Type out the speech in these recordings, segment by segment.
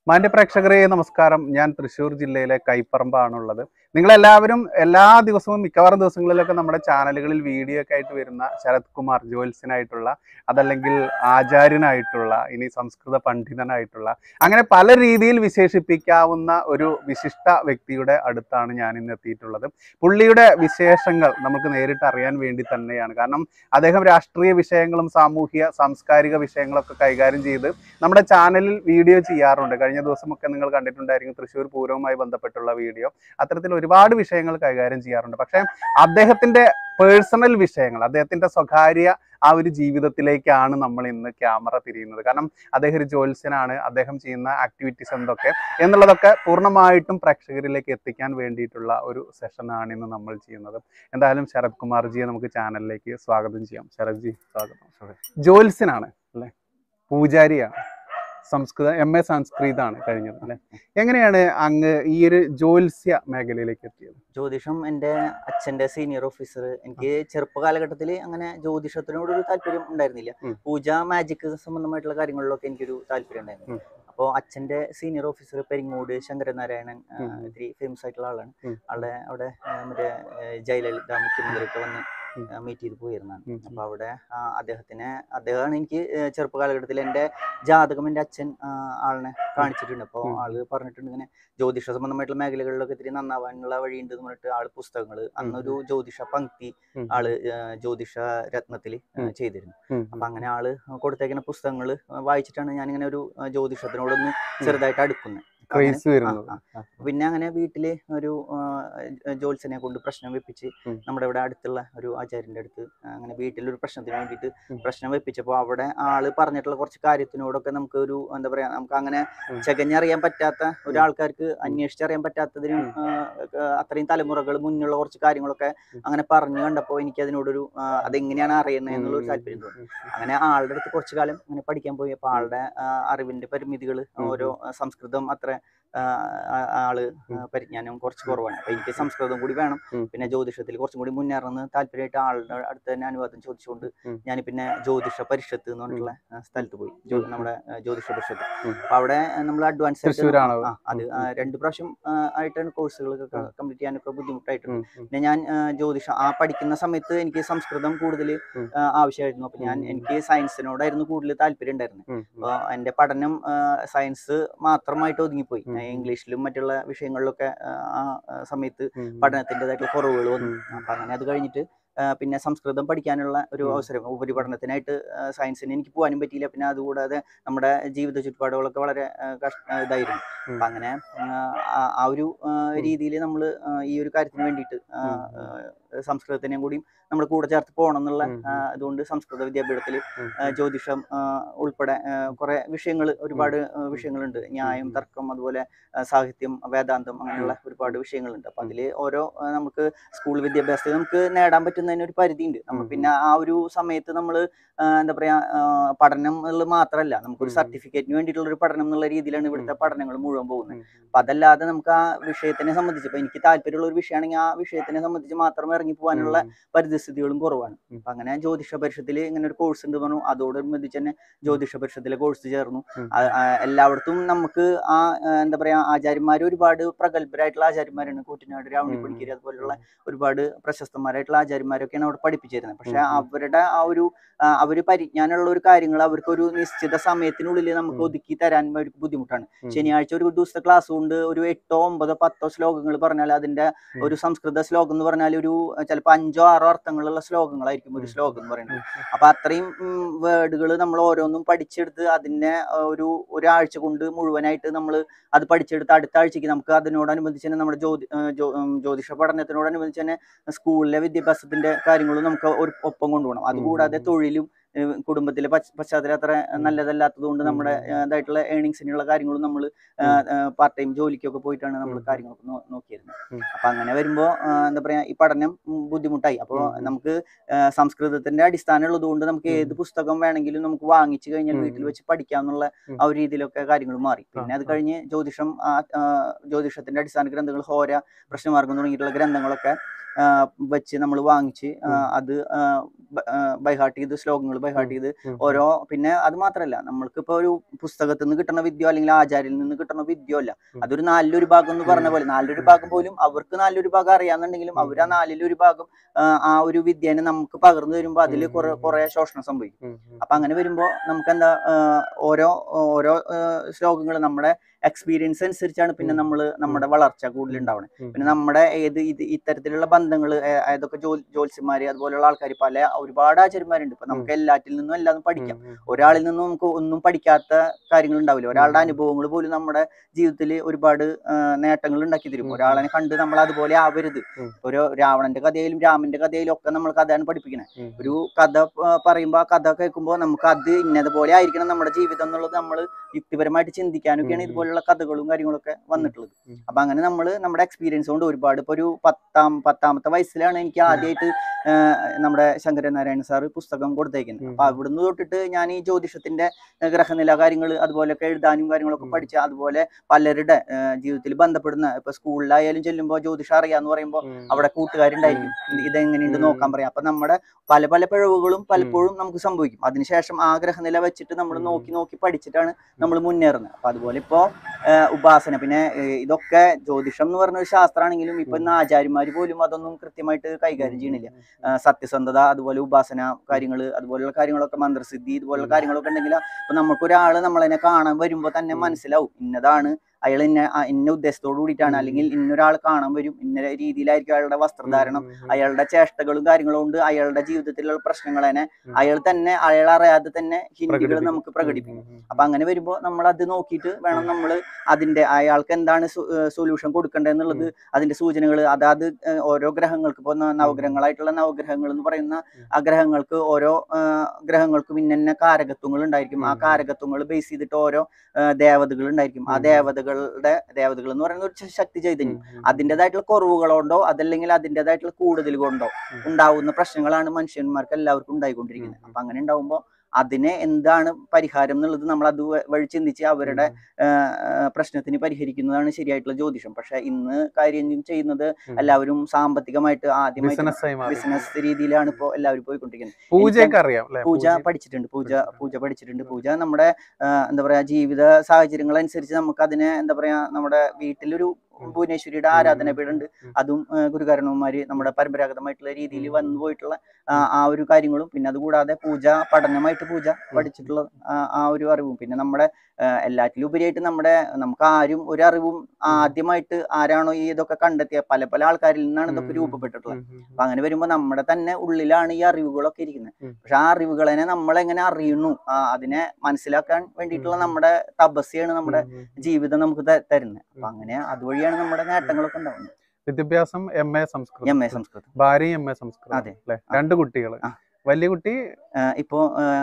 മാന്യ പ്രേക്ഷകരെ നമസ്കാരം. ഞാൻ തൃശ്ശൂർ ജില്ലയിലെ കൈപ്പറമ്പാണുള്ളത്. നിങ്ങളെല്ലാവരും എല്ലാ ദിവസവും മിക്കവാറും ദിവസങ്ങളിലൊക്കെ നമ്മുടെ ചാനലുകളിൽ വീഡിയോ ഒക്കെ ആയിട്ട് വരുന്ന ശരത് കുമാർ ജ്യോത്സ്യനായിട്ടുള്ള, അതല്ലെങ്കിൽ ആചാര്യനായിട്ടുള്ള, ഇനി സംസ്കൃത പണ്ഡിതനായിട്ടുള്ള, അങ്ങനെ പല രീതിയിൽ വിശേഷിപ്പിക്കാവുന്ന ഒരു വിശിഷ്ട വ്യക്തിയുടെ അടുത്താണ് ഞാൻ ഇന്ന് എത്തിയിട്ടുള്ളത്. പുള്ളിയുടെ വിശേഷങ്ങൾ നമുക്ക് നേരിട്ട് അറിയാൻ വേണ്ടി തന്നെയാണ്. കാരണം അദ്ദേഹം രാഷ്ട്രീയ വിഷയങ്ങളും സാമൂഹിക സാംസ്കാരിക വിഷയങ്ങളൊക്കെ കൈകാര്യം ചെയ്ത് നമ്മുടെ ചാനലിൽ വീഡിയോ ചെയ്യാറുണ്ട്. കഴിഞ്ഞ ദിവസമൊക്കെ നിങ്ങൾ കണ്ടിട്ടുണ്ടായിരിക്കും തൃശ്ശൂർ പൂരവുമായി ബന്ധപ്പെട്ടുള്ള വീഡിയോ. അത്തരത്തിൽ ഒരുപാട് വിഷയങ്ങൾ കൈകാര്യം ചെയ്യാറുണ്ട്. പക്ഷേ അദ്ദേഹത്തിന്റെ പേഴ്സണൽ വിഷയങ്ങൾ, അദ്ദേഹത്തിന്റെ സ്വകാര്യ ആ ഒരു ജീവിതത്തിലേക്കാണ് നമ്മൾ ഇന്ന് ക്യാമറ തിരിയുന്നത്. കാരണം അദ്ദേഹം ഒരു ജ്യോത്സ്യനാണ്. അദ്ദേഹം ചെയ്യുന്ന ആക്ടിവിറ്റീസ് എന്തൊക്കെ എന്നുള്ളതൊക്കെ പൂർണ്ണമായിട്ടും പ്രേക്ഷകരിലേക്ക് എത്തിക്കാൻ വേണ്ടിയിട്ടുള്ള ഒരു സെഷനാണ് ഇന്ന് നമ്മൾ ചെയ്യുന്നത്. എന്തായാലും ശരത് കുമാർജിയെ നമുക്ക് ചാനലിലേക്ക് സ്വാഗതം ചെയ്യാം. ശരത് ജി, സ്വാഗതം. ജ്യോത്സ്യനാണ് അല്ലേ, പൂജാരിയാണ്, MA സംസ്കൃതാണ് കഴിഞ്ഞത് അല്ലെ. എങ്ങനെയാണ് അങ്ങ് ഈ ഒരു ജ്യോത്സ്യ മേഖലയിലേക്ക് എത്തിയത്? ജ്യോതിഷം എൻ്റെ അച്ഛൻ്റെ സീനിയർ ഓഫീസർ. എനിക്ക് ചെറുപ്പ കാലഘട്ടത്തിൽ അങ്ങനെ ജ്യോതിഷത്തിനോടൊരു താല്പര്യം ഉണ്ടായിരുന്നില്ല. പൂജ, മാജിക് സംബന്ധമായിട്ടുള്ള കാര്യങ്ങളിലൊക്കെ എനിക്കൊരു താല്പര്യം ഉണ്ടായിരുന്നു. അപ്പോൾ അച്ഛൻ്റെ സീനിയർ ഓഫീസർ പെരിങ്ങോട് ശങ്കരനാരായണൻ, ഇത്തിരി ഫേമസ് ആയിട്ടുള്ള ആളാണ്. ആളുടെ അവിടെ മറ്റേ ജയലളിത മുഖ്യമന്ത്രിയൊക്കെ വന്ന് മീറ്റ് ചെയ്ത് പോയിരുന്നതാണ്. അപ്പൊ അവിടെ അദ്ദേഹമാണ് എനിക്ക് ചെറുപ്പ കാലഘട്ടത്തിൽ എൻ്റെ ജാതകം എൻ്റെ അച്ഛൻ ആളിനെ കാണിച്ചിട്ടുണ്ട്. അപ്പോൾ ആള് പറഞ്ഞിട്ടുണ്ട് ഇങ്ങനെ ജ്യോതിഷ സംബന്ധമായിട്ടുള്ള മേഖലകളിലൊക്കെ ഇത്തിരി നന്നാവാനുള്ള വഴിയുണ്ട് എന്ന് പറഞ്ഞിട്ട് ആള് പുസ്തകങ്ങൾ, അന്നൊരു ജ്യോതിഷ പങ്ക്തി ആള് ജ്യോതിഷ രത്നത്തിൽ ചെയ്തിരുന്നു. അപ്പൊ അങ്ങനെ ആള് കൊടുത്തേക്കുന്ന പുസ്തകങ്ങൾ വായിച്ചിട്ടാണ് ഞാനിങ്ങനെ ഒരു ജ്യോതിഷത്തിനോടൊന്ന് ചെറുതായിട്ട് അടുക്കുന്നത്. പിന്നെ അങ്ങനെ വീട്ടില് ഒരു ജ്യോത്സ്യനെ കൊണ്ട് പ്രശ്നം വെപ്പിച്ച് നമ്മുടെ ഇവിടെ അടുത്തുള്ള ഒരു ആചാര്യന്റെ അടുത്ത് അങ്ങനെ വീട്ടിലൊരു പ്രശ്നത്തിന് വേണ്ടിയിട്ട് പ്രശ്നം വെപ്പിച്ചപ്പോൾ അവിടെ ആള് പറഞ്ഞിട്ടുള്ള കുറച്ച് കാര്യത്തിനോടൊക്കെ നമുക്ക് ഒരു എന്താ പറയാ, നമുക്ക് അങ്ങനെ ചകഞ്ഞറിയാൻ പറ്റാത്ത ഒരാൾക്കാർക്ക് അന്വേഷിച്ചറിയാൻ പറ്റാത്തതിനും അത്രയും തലമുറകൾ മുന്നുള്ള കുറച്ച് കാര്യങ്ങളൊക്കെ അങ്ങനെ പറഞ്ഞു കണ്ടപ്പോൾ എനിക്ക് അതിനോടൊരു അതെങ്ങനെയാണ് അറിയുന്നത് എന്നുള്ള ഒരു താല്പര്യം തോന്നി. അങ്ങനെ ആളുടെ അടുത്ത് കുറച്ചു കാലം അങ്ങനെ പഠിക്കാൻ പോയി. അപ്പോൾ ആളുടെ അറിവിന്റെ പരിമിതികൾ, ഓരോ സംസ്കൃതം അത്ര ആള് പരിജ്ഞാനം കുറച്ച് കുറവാണ്. അപ്പൊ എനിക്ക് സംസ്കൃതം കൂടി വേണം, പിന്നെ ജ്യോതിഷത്തിൽ കുറച്ചും കൂടി മുന്നേറുന്ന താല്പര്യമായിട്ട് ആളുടെ അടുത്ത് തന്നെ അനുവാദം ചോദിച്ചുകൊണ്ട് ഞാൻ പിന്നെ ജ്യോതിഷ പരിഷത്ത് എന്ന് പറഞ്ഞിട്ടുള്ള സ്ഥലത്ത് പോയി. നമ്മുടെ ജ്യോതിഷ പരിഷത്ത്. അപ്പൊ അവിടെ നമ്മൾ അഡ്വാൻസ് അത് 2 പ്രാവശ്യം ആയിട്ടാണ് കോഴ്സുകളൊക്കെ കംപ്ലീറ്റ് ചെയ്യാനൊക്കെ ബുദ്ധിമുട്ടായിട്ടുണ്ട്. പിന്നെ ഞാൻ ജ്യോതിഷം പഠിക്കുന്ന സമയത്ത് എനിക്ക് സംസ്കൃതം കൂടുതൽ ആവശ്യമായിരുന്നു. അപ്പൊ എനിക്ക് സയൻസിനോടായിരുന്നു കൂടുതൽ താല്പര്യം ഉണ്ടായിരുന്നത്. അപ്പൊ എന്റെ പഠനം സയൻസ് മാത്രമായിട്ട് ഒതുങ്ങിപ്പോയി. ഇംഗ്ലീഷിലും മറ്റുള്ള വിഷയങ്ങളിലൊക്കെ ആ സമയത്ത് പഠനത്തിൻ്റെതായിട്ടുള്ള കുറവുകൾ വന്നു. അപ്പൊ അങ്ങനെ അത് കഴിഞ്ഞിട്ട് പിന്നെ സംസ്കൃതം പഠിക്കാനുള്ള ഒരു അവസരം ഉപരിപഠനത്തിനായിട്ട് സയൻസിന് എനിക്ക് പോകാനും പറ്റിയില്ല. പിന്നെ അതുകൂടാതെ നമ്മുടെ ജീവിത ചുറ്റുപാടുകളൊക്കെ വളരെ ഇതായിരുന്നു. അപ്പൊ അങ്ങനെ ആ ഒരു രീതിയിൽ നമ്മൾ ഈ ഒരു കാര്യത്തിന് വേണ്ടിയിട്ട് സംസ്കൃതത്തിനെയും കൂടി നമ്മൾ കൂടെ ചേർത്ത് പോകണം എന്നുള്ള അതുകൊണ്ട് സംസ്കൃത വിദ്യാപീഠത്തിൽ ജ്യോതിഷം ഉൾപ്പെടെ കുറെ വിഷയങ്ങൾ, ഒരുപാട് വിഷയങ്ങളുണ്ട്. ന്യായം, തർക്കം, അതുപോലെ സാഹിത്യം, വേദാന്തം, അങ്ങനെയുള്ള ഒരുപാട് വിഷയങ്ങളുണ്ട്. അപ്പൊ അതിൽ ഓരോ നമുക്ക് സ്കൂൾ വിദ്യാഭ്യാസത്തിൽ നമുക്ക് നേടാൻ പറ്റുന്നതിന് ഒരു പരിധിയുണ്ട്. നമ്മൾ പിന്നെ ആ ഒരു സമയത്ത് നമ്മൾ എന്താ പറയാ, പഠനം എന്നുള്ളത് മാത്രമല്ല, നമുക്കൊരു സർട്ടിഫിക്കറ്റിന് വേണ്ടിയിട്ടുള്ള ഒരു പഠനം എന്നുള്ള രീതിയിലാണ് ഇവിടുത്തെ പഠനങ്ങൾ മുഴുവൻ പോകുന്നത്. അപ്പൊ അതല്ലാതെ നമുക്ക് ആ വിഷയത്തിനെ സംബന്ധിച്ച്, ഇപ്പൊ എനിക്ക് താല്പര്യമുള്ള ഒരു വിഷയമാണെങ്കിൽ ആ വിഷയത്തിനെ സംബന്ധിച്ച് മാത്രം ഇറങ്ങി പോകാനുള്ള പരിസ്ഥിതികളും കുറവാണ്. അപ്പൊ അങ്ങനെ ജ്യോതിഷ പരിഷത്തിൽ ഇങ്ങനെ ഒരു കോഴ്സ് ഉണ്ട് പറഞ്ഞു. അതോടനുബന്ധിച്ച് തന്നെ ജ്യോതിഷ പരിഷത്തിലെ കോഴ്സ് ചേർന്നു. എല്ലായിടത്തും നമുക്ക് എന്താ പറയാ, ആചാര്യന്മാർ ഒരുപാട് പ്രഗത്ഭരായിട്ടുള്ള ആചാര്യന്മാരാണ്. കൂറ്റനാട് രാവണി പണിക്കര് അതുപോലുള്ള ഒരുപാട് പ്രശസ്തന്മാരായിട്ടുള്ള ആചാര്യന്മാരൊക്കെയാണ് അവിടെ പഠിപ്പിച്ചിരുന്നത്. പക്ഷെ അവരുടെ അവര് പരിജ്ഞാനമുള്ള ഒരു കാര്യങ്ങൾ അവർക്ക് ഒരു നിശ്ചിത സമയത്തിനുള്ളിൽ നമുക്ക് ഒതുക്കി തരാൻ അവർക്ക് ബുദ്ധിമുട്ടാണ്. ശനിയാഴ്ച ഒരു ദിവസത്തെ ക്ലാസ് കൊണ്ട് ഒരു 8, 9, 10 ശ്ലോകങ്ങൾ പറഞ്ഞാൽ അതിന്റെ ഒരു സംസ്കൃത ശ്ലോകം എന്ന് പറഞ്ഞാൽ ഒരു ചിലപ്പോൾ 5, 6 അർത്ഥങ്ങളുള്ള ശ്ലോകങ്ങളായിരിക്കും ഒരു ശ്ലോകം എന്ന് പറയുന്നത്. അപ്പൊ അത്രയും വേർഡുകൾ നമ്മൾ ഓരോന്നും പഠിച്ചെടുത്ത് അതിനെ ഒരാഴ്ച കൊണ്ട് മുഴുവനായിട്ട് നമ്മൾ അത് പഠിച്ചെടുത്ത് അടുത്ത ആഴ്ചക്ക് നമുക്ക് അതിനോടനുബന്ധിച്ച് തന്നെ നമ്മുടെ ജ്യോതിഷ പഠനത്തിനോടനുബന്ധിച്ച് തന്നെ സ്കൂളിലെ വിദ്യാഭ്യാസത്തിന്റെ കാര്യങ്ങളും നമുക്ക് ഒപ്പം കൊണ്ടുപോകണം. അതുകൂടാതെ തൊഴിലും കുടുംബത്തിലെ പശ്ചാത്തലം അത്ര നല്ലതല്ലാത്തത് കൊണ്ട് നമ്മുടെ ഇതായിട്ടുള്ള ഏണിങ്സിനുള്ള കാര്യങ്ങളും നമ്മൾ പാർട്ട് ടൈം ജോലിക്കൊക്കെ പോയിട്ടാണ് നമ്മൾ കാര്യങ്ങളൊക്കെ നോക്കിയിരുന്നത്. അപ്പൊ അങ്ങനെ വരുമ്പോ എന്താ പറയാ, ഈ പഠനം ബുദ്ധിമുട്ടായി. അപ്പോൾ നമുക്ക് സംസ്കൃതത്തിന്റെ അടിസ്ഥാനം ഉള്ളത് കൊണ്ട് നമുക്ക് ഏത് പുസ്തകം വേണമെങ്കിലും നമുക്ക് വാങ്ങിച്ചു കഴിഞ്ഞാൽ വീട്ടിൽ വെച്ച് പഠിക്കാന്നുള്ള ആ ഒരു രീതിയിലൊക്കെ കാര്യങ്ങൾ മാറി. പിന്നെ അത് കഴിഞ്ഞ് ജ്യോതിഷത്തിന്റെ അടിസ്ഥാന ഗ്രന്ഥങ്ങൾ, ഹോര, പ്രശ്നമാർഗം തുടങ്ങിയിട്ടുള്ള ഗ്രന്ഥങ്ങളൊക്കെ വെച്ച് നമ്മൾ വാങ്ങിച്ച് അത് ബൈഹാർട്ട് ചെയ്ത് ശ്ലോകങ്ങൾ ബൈഹാർട്ട് ചെയ്ത് ഓരോ, പിന്നെ അത് മാത്രമല്ല നമ്മൾക്കിപ്പോ ഒരു പുസ്തകത്തിൽ നിന്ന് കിട്ടുന്ന വിദ്യ അല്ലെങ്കിൽ ആചാര്യയിൽ നിന്ന് കിട്ടുന്ന വിദ്യ അല്ല, അതൊരു നാലിലൊരു ഭാഗം എന്ന് പറഞ്ഞ പോലെ നാലിലൊരു ഭാഗം പോലും അവർക്ക് നാലിലൊരു ഭാഗം അറിയാന്നുണ്ടെങ്കിലും അവർ ആ നാലിലൊരു ഭാഗം ആ ഒരു വിദ്യേനെ നമുക്ക് പകർന്നു വരുമ്പോൾ അതിൽ കുറെ ശോഷണം സംഭവിക്കും. അപ്പൊ അങ്ങനെ വരുമ്പോ നമുക്ക് എന്താ ഓരോ ഓരോ ശ്ലോകങ്ങൾ നമ്മുടെ എക്സ്പീരിയൻസ് അനുസരിച്ചാണ് പിന്നെ നമ്മുടെ വളർച്ച കൂടുതൽ ഉണ്ടാവണേ. പിന്നെ നമ്മുടെ ഇത്തരത്തിലുള്ള ബന്ധങ്ങൾ, ഏതൊക്കെ ജ്യോത്സ്യന്മാര് അതുപോലെയുള്ള ആൾക്കാർ ഒരുപാട് ആചാര്യന്മാരുണ്ട്. ഇപ്പൊ നമുക്ക് എല്ലാറ്റിൽ നിന്നും എല്ലാതും പഠിക്കാം. ഒരാളിൽ നിന്നും നമുക്ക് ഒന്നും പഠിക്കാത്ത കാര്യങ്ങൾ ഉണ്ടാവില്ല. ഒരാളുടെ അനുഭവങ്ങൾ പോലും നമ്മുടെ ജീവിതത്തിൽ ഒരുപാട് നേട്ടങ്ങൾ ഉണ്ടാക്കി തരും. ഒരാളെ കണ്ട് നമ്മൾ അതുപോലെ ആവരുത്. ഒരു രാവണന്റെ കഥയിലും രാമന്റെ കഥയിലും ഒക്കെ നമ്മൾക്ക് അതാണ് പഠിപ്പിക്കുന്നത്. ഒരു കഥ പറയുമ്പോൾ ആ കഥ കേൾക്കുമ്പോൾ നമുക്ക് അത് ഇന്നതുപോലെ ആയിരിക്കണം നമ്മുടെ ജീവിതം എന്നുള്ളത് നമ്മൾ യുക്തിപരമായിട്ട് ചിന്തിക്കാനൊക്കെയാണ് ഇതുപോലുള്ള കഥകളും കാര്യങ്ങളൊക്കെ വന്നിട്ടുള്ളത്. അപ്പൊ അങ്ങനെ നമ്മുടെ എക്സ്പീരിയൻസ് കൊണ്ട് ഒരുപാട് ഇപ്പൊ ഒരു പത്താമത്തെ വയസ്സിലാണ് എനിക്ക് ആദ്യമായിട്ട് നമ്മുടെ ശങ്കരനാരായണ സാറ് പുസ്തകം കൊടുത്തേക്കുന്നത്. അപ്പൊ അവിടുന്ന് തൊട്ടിട്ട് ഞാൻ ഈ ജ്യോതിഷത്തിന്റെ ഗ്രഹനില കാര്യങ്ങൾ അതുപോലെയൊക്കെ എഴുതാനും കാര്യങ്ങളൊക്കെ പഠിച്ച, അതുപോലെ പലരുടെ ജീവിതത്തിൽ ബന്ധപ്പെടുന്ന, ഇപ്പൊ സ്കൂളിലായാലും ചെല്ലുമ്പോൾ ജ്യോതിഷം അറിയാന്ന് പറയുമ്പോൾ അവിടെ കൂട്ടുകാരുണ്ടായിരിക്കും, ഇതെങ്ങനെയുണ്ട് നോക്കാൻ പറയാം. അപ്പൊ നമ്മുടെ പല പല പിഴവുകളും പലപ്പോഴും നമുക്ക് സംഭവിക്കും. അതിനുശേഷം ആ ഗ്രഹനില വെച്ചിട്ട് നമ്മൾ നോക്കി പഠിച്ചിട്ടാണ് നമ്മൾ മുന്നേറുന്നത്. അപ്പൊ അതുപോലെ ഇപ്പോ ഉപാസന, പിന്നെ ഇതൊക്കെ ജ്യോതിഷം എന്ന് പറഞ്ഞ ഒരു ശാസ്ത്രമാണെങ്കിലും ഇപ്പൊ ഇന്ന് ആചാര്യന്മാർ പോലും അതൊന്നും കൃത്യമായിട്ട് കൈകാര്യം ചെയ്യണില്ല. സത്യസന്ധത, അതുപോലെ ഉപാസന കാര്യങ്ങൾ, അതുപോലുള്ള കാര്യങ്ങളൊക്കെ, മന്ത്രസിദ്ധി, ഇതുപോലുള്ള കാര്യങ്ങളൊക്കെ ഉണ്ടെങ്കിൽ ഇപ്പൊ നമുക്കൊരാള് നമ്മളതിനെ കാണാൻ വരുമ്പോ തന്നെ മനസ്സിലാവും ഇന്നതാണ് അയാൾ ഇന്ന ഉദ്ദേശത്തോടു കൂടിയിട്ടാണ്, അല്ലെങ്കിൽ ഇന്നൊരാൾ കാണാൻ വരും, ഇന്ന രീതിയിലായിരിക്കും അയാളുടെ വസ്ത്രധാരണം, അയാളുടെ ചേഷ്ടകളും കാര്യങ്ങളും കൊണ്ട് അയാളുടെ ജീവിതത്തിലുള്ള പ്രശ്നങ്ങളെ അയാൾ അറിയാതെ തന്നെ ഹിന്ദികൾ നമുക്ക് പ്രകടിപ്പിക്കും. അപ്പൊ അങ്ങനെ വരുമ്പോ നമ്മൾ അത് നോക്കിയിട്ട് വേണം നമ്മൾ അയാൾക്ക് എന്താണ് സൊല്യൂഷൻ കൊടുക്കേണ്ടതെന്നുള്ളത്, അതിന്റെ സൂചനകൾ അതാത് ഓരോ ഗ്രഹങ്ങൾക്ക്, ഇപ്പൊ നവഗ്രഹങ്ങളായിട്ടുള്ള നവഗ്രഹങ്ങൾ എന്ന് പറയുന്ന ആ ഗ്രഹങ്ങൾക്ക് ഓരോ ഗ്രഹങ്ങൾക്കും ഇന്ന കാരകത്വങ്ങൾ ഉണ്ടായിരിക്കും. ആ കാരകത്വങ്ങൾ ബേസ് ചെയ്തിട്ട് ഓരോ ദേവതകൾ ഉണ്ടായിരിക്കും. ആ ദേവതകൾ എന്ന് പറയുന്ന ഒരു ശക്തി ചൈതന്യം, അതിൻ്റെതായിട്ടുള്ള കുറവുകളോണ്ടോ അതല്ലെങ്കിൽ അതിൻ്റെതായിട്ടുള്ള കൂടുതൽ കൊണ്ടോ ഉണ്ടാവുന്ന പ്രശ്നങ്ങളാണ് മനുഷ്യന്മാർക്ക് എല്ലാവർക്കും ഉണ്ടായിക്കൊണ്ടിരിക്കുന്നത്. അപ്പൊ അങ്ങനെ ഉണ്ടാവുമ്പോൾ അതിനെ എന്താണ് പരിഹാരം എന്നുള്ളത് നമ്മൾ അത് വഴി ചിന്തിച്ച് അവരുടെ പ്രശ്നത്തിന് പരിഹരിക്കുന്നതാണ് ശരിയായിട്ടുള്ള ജ്യോതിഷം. പക്ഷെ ഇന്ന് കാര്യം ചെയ്യുന്നത് എല്ലാവരും സാമ്പത്തികമായിട്ട് ആദ്യമായിട്ട് ബിസിനസ് രീതിയിലാണ് ഇപ്പോൾ എല്ലാവരും പോയിക്കൊണ്ടിരിക്കുന്നത്. പൂജ പഠിച്ചിട്ടുണ്ട്. പൂജ നമ്മുടെ എന്താ പറയാ ജീവിത സാഹചര്യങ്ങൾ അനുസരിച്ച് നമുക്ക് അതിനെ എന്താ പറയാ, നമ്മുടെ വീട്ടിലൊരു ഭുവനേശ്വരിയുടെ ആരാധനാപീഠമുണ്ട്. അതും ഗുരുകാരണവന്മാര് നമ്മുടെ പരമ്പരാഗതമായിട്ടുള്ള രീതിയിൽ വന്നു പോയിട്ടുള്ള ആ ഒരു കാര്യങ്ങളും, പിന്നെ അതുകൂടാതെ പഠനമായിട്ട് പൂജ പഠിച്ചിട്ടുള്ള ആ ഒരു അറിവും, പിന്നെ നമ്മുടെ എല്ലാറ്റിലും ഉപരിയായിട്ട് നമുക്ക് ആരും ഒരു അറിവും ആദ്യമായിട്ട് ആരാണോ ഈ ഇതൊക്കെ കണ്ടെത്തിയ പല ആൾക്കാരിൽ നിന്നാണ് ഇതൊക്കെ രൂപപ്പെട്ടിട്ടുള്ളത്. അപ്പൊ അങ്ങനെ വരുമ്പോൾ നമ്മുടെ തന്നെ ഉള്ളിലാണ് ഈ അറിവുകളൊക്കെ ഇരിക്കുന്നത്. പക്ഷെ ആ അറിവുകളെ നമ്മൾ എങ്ങനെ അറിയുന്നു, അതിനെ മനസ്സിലാക്കാൻ വേണ്ടിയിട്ടുള്ള നമ്മുടെ തപസ്യാണ് നമ്മുടെ ജീവിതം നമുക്ക് തരുന്നത്. അപ്പൊ അങ്ങനെ അതുവഴിയാണ് നമ്മുടെ നേട്ടങ്ങളൊക്കെ ഉണ്ടാവുന്നത്. വിദ്യാഭ്യാസം MA സംസ്കൃതം, ഭാര്യ MA സംസ്കൃതം. അതെ, 2 കുട്ടികൾ. വലിയ കുട്ടി ഇപ്പോ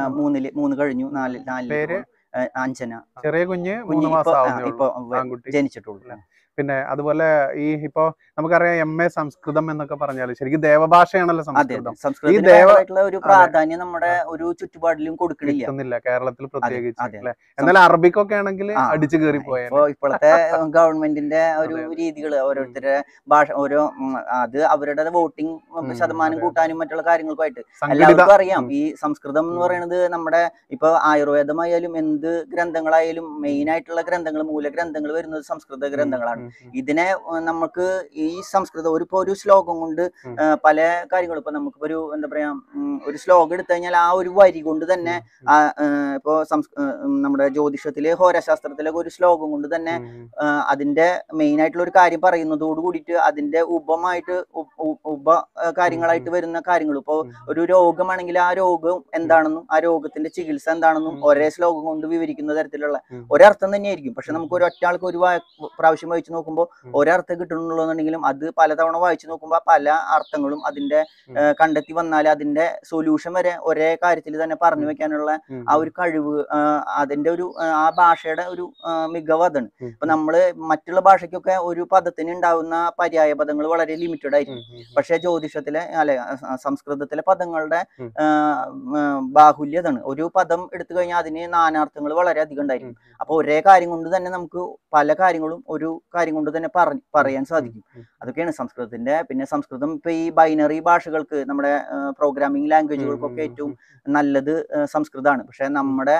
3 കഴിഞ്ഞു, 4 പേര് അഞ്ജന. ചെറിയ കുഞ്ഞ് 3 മാസം ഇപ്പൊ ജനിച്ചിട്ടുള്ളൂ. പിന്നെ അതുപോലെ ഇപ്പൊ നമുക്കറിയാം MA സംസ്കൃതം എന്നൊക്കെ പറഞ്ഞാൽ ശരിക്കും ദേവഭാഷയാണല്ലോ സംസ്കൃതം. ഒരു പ്രാധാന്യം നമ്മുടെ ഒരു ചുറ്റുപാടിലും കൊടുക്കുന്നില്ല കേരളത്തിൽ പ്രത്യേകിച്ച്. എന്നാൽ അറബിക്കൊക്കെ ആണെങ്കിൽ അടിച്ചു കയറി പോയ ഇപ്പോഴത്തെ ഗവൺമെന്റിന്റെ ഒരു രീതികള്, ഓരോരുത്തരുടെ ഭാഷ അത് അവരുടെ വോട്ടിംഗ് ശതമാനം കൂട്ടാനും മറ്റുള്ള കാര്യങ്ങൾക്കുമായിട്ട് എല്ലാവർക്കും അറിയാം. ഈ സംസ്കൃതം എന്ന് പറയുന്നത് നമ്മുടെ ഇപ്പൊ ആയുർവേദമായാലും എന്ത് ഗ്രന്ഥങ്ങളായാലും മെയിൻ ആയിട്ടുള്ള ഗ്രന്ഥങ്ങൾ, മൂലഗ്രന്ഥങ്ങൾ വരുന്നത് സംസ്കൃത ഗ്രന്ഥങ്ങളാണ്. ഇതിനെ നമുക്ക് ഈ സംസ്കൃതം ഒരു ശ്ലോകം കൊണ്ട് പല കാര്യങ്ങളും, ഇപ്പൊ നമുക്കിപ്പോ എന്താ പറയാ, ഒരു ശ്ലോകം എടുത്തു കഴിഞ്ഞാൽ ആ ഒരു വരി കൊണ്ട് തന്നെ ഇപ്പോ നമ്മുടെ ജ്യോതിഷത്തിലെ ഹോരശാസ്ത്രത്തിലൊക്കെ ഒരു ശ്ലോകം കൊണ്ട് തന്നെ അതിന്റെ മെയിൻ ആയിട്ടുള്ള ഒരു കാര്യം പറയുന്നതോട് കൂടിയിട്ട് അതിന്റെ ഉപ കാര്യങ്ങളായിട്ട് വരുന്ന കാര്യങ്ങൾ, ഇപ്പോ ഒരു രോഗമാണെങ്കിൽ ആ രോഗം എന്താണെന്നും ആ രോഗത്തിന്റെ ചികിത്സ എന്താണെന്നും ഒരേ ശ്ലോകം കൊണ്ട് വിവരിക്കുന്ന തരത്തിലുള്ള ഒരർത്ഥം തന്നെയായിരിക്കും. പക്ഷെ നമുക്ക് ഒരൊറ്റ ആൾക്ക് ഒരു പ്രാവശ്യം വായിച്ചു നോക്കുമ്പോൾ ഒരർത്ഥം കിട്ടണമെന്നുണ്ടെങ്കിലും അത് പലതവണ വായിച്ചു നോക്കുമ്പോൾ പല അർത്ഥങ്ങളും അതിന്റെ കണ്ടെത്തി വന്നാൽ അതിന്റെ സൊല്യൂഷൻ വരെ ഒരേ കാര്യത്തിൽ തന്നെ പറഞ്ഞു വെക്കാനുള്ള ആ ഒരു കഴിവ്, അതിന്റെ ഒരു ആ ഭാഷയുടെ ഒരു മികവ് അതാണ്. ഇപ്പൊ നമ്മള് മറ്റുള്ള ഭാഷയ്ക്കൊക്കെ ഒരു പദത്തിന് ഉണ്ടാവുന്ന പര്യായ പദങ്ങൾ വളരെ ലിമിറ്റഡ് ആയിരിക്കും. പക്ഷെ ജ്യോതിഷത്തിലെ സംസ്കൃതത്തിലെ പദങ്ങളുടെ ബാഹുല്യതാണ്. ഒരു പദം എടുത്തു കഴിഞ്ഞാൽ അതിന് നാനാർത്ഥങ്ങൾ വളരെ അധികം ഉണ്ടായിരിക്കും. അപ്പൊ ഒരേ കാര്യം കൊണ്ട് തന്നെ നമുക്ക് പല കാര്യങ്ങളും ഒരു കാര്യം കാര്യം കൊണ്ട് തന്നെ പറയാൻ സാധിക്കും. അതൊക്കെയാണ് സംസ്കൃതത്തിന്റെ. പിന്നെ സംസ്കൃതം ഇപ്പൊ ഈ ബൈനറി ഭാഷകൾക്ക്, നമ്മുടെ പ്രോഗ്രാമിംഗ് ലാംഗ്വേജുകൾക്കൊക്കെ ഏറ്റവും നല്ലത് സംസ്കൃതമാണ്. പക്ഷെ നമ്മുടെ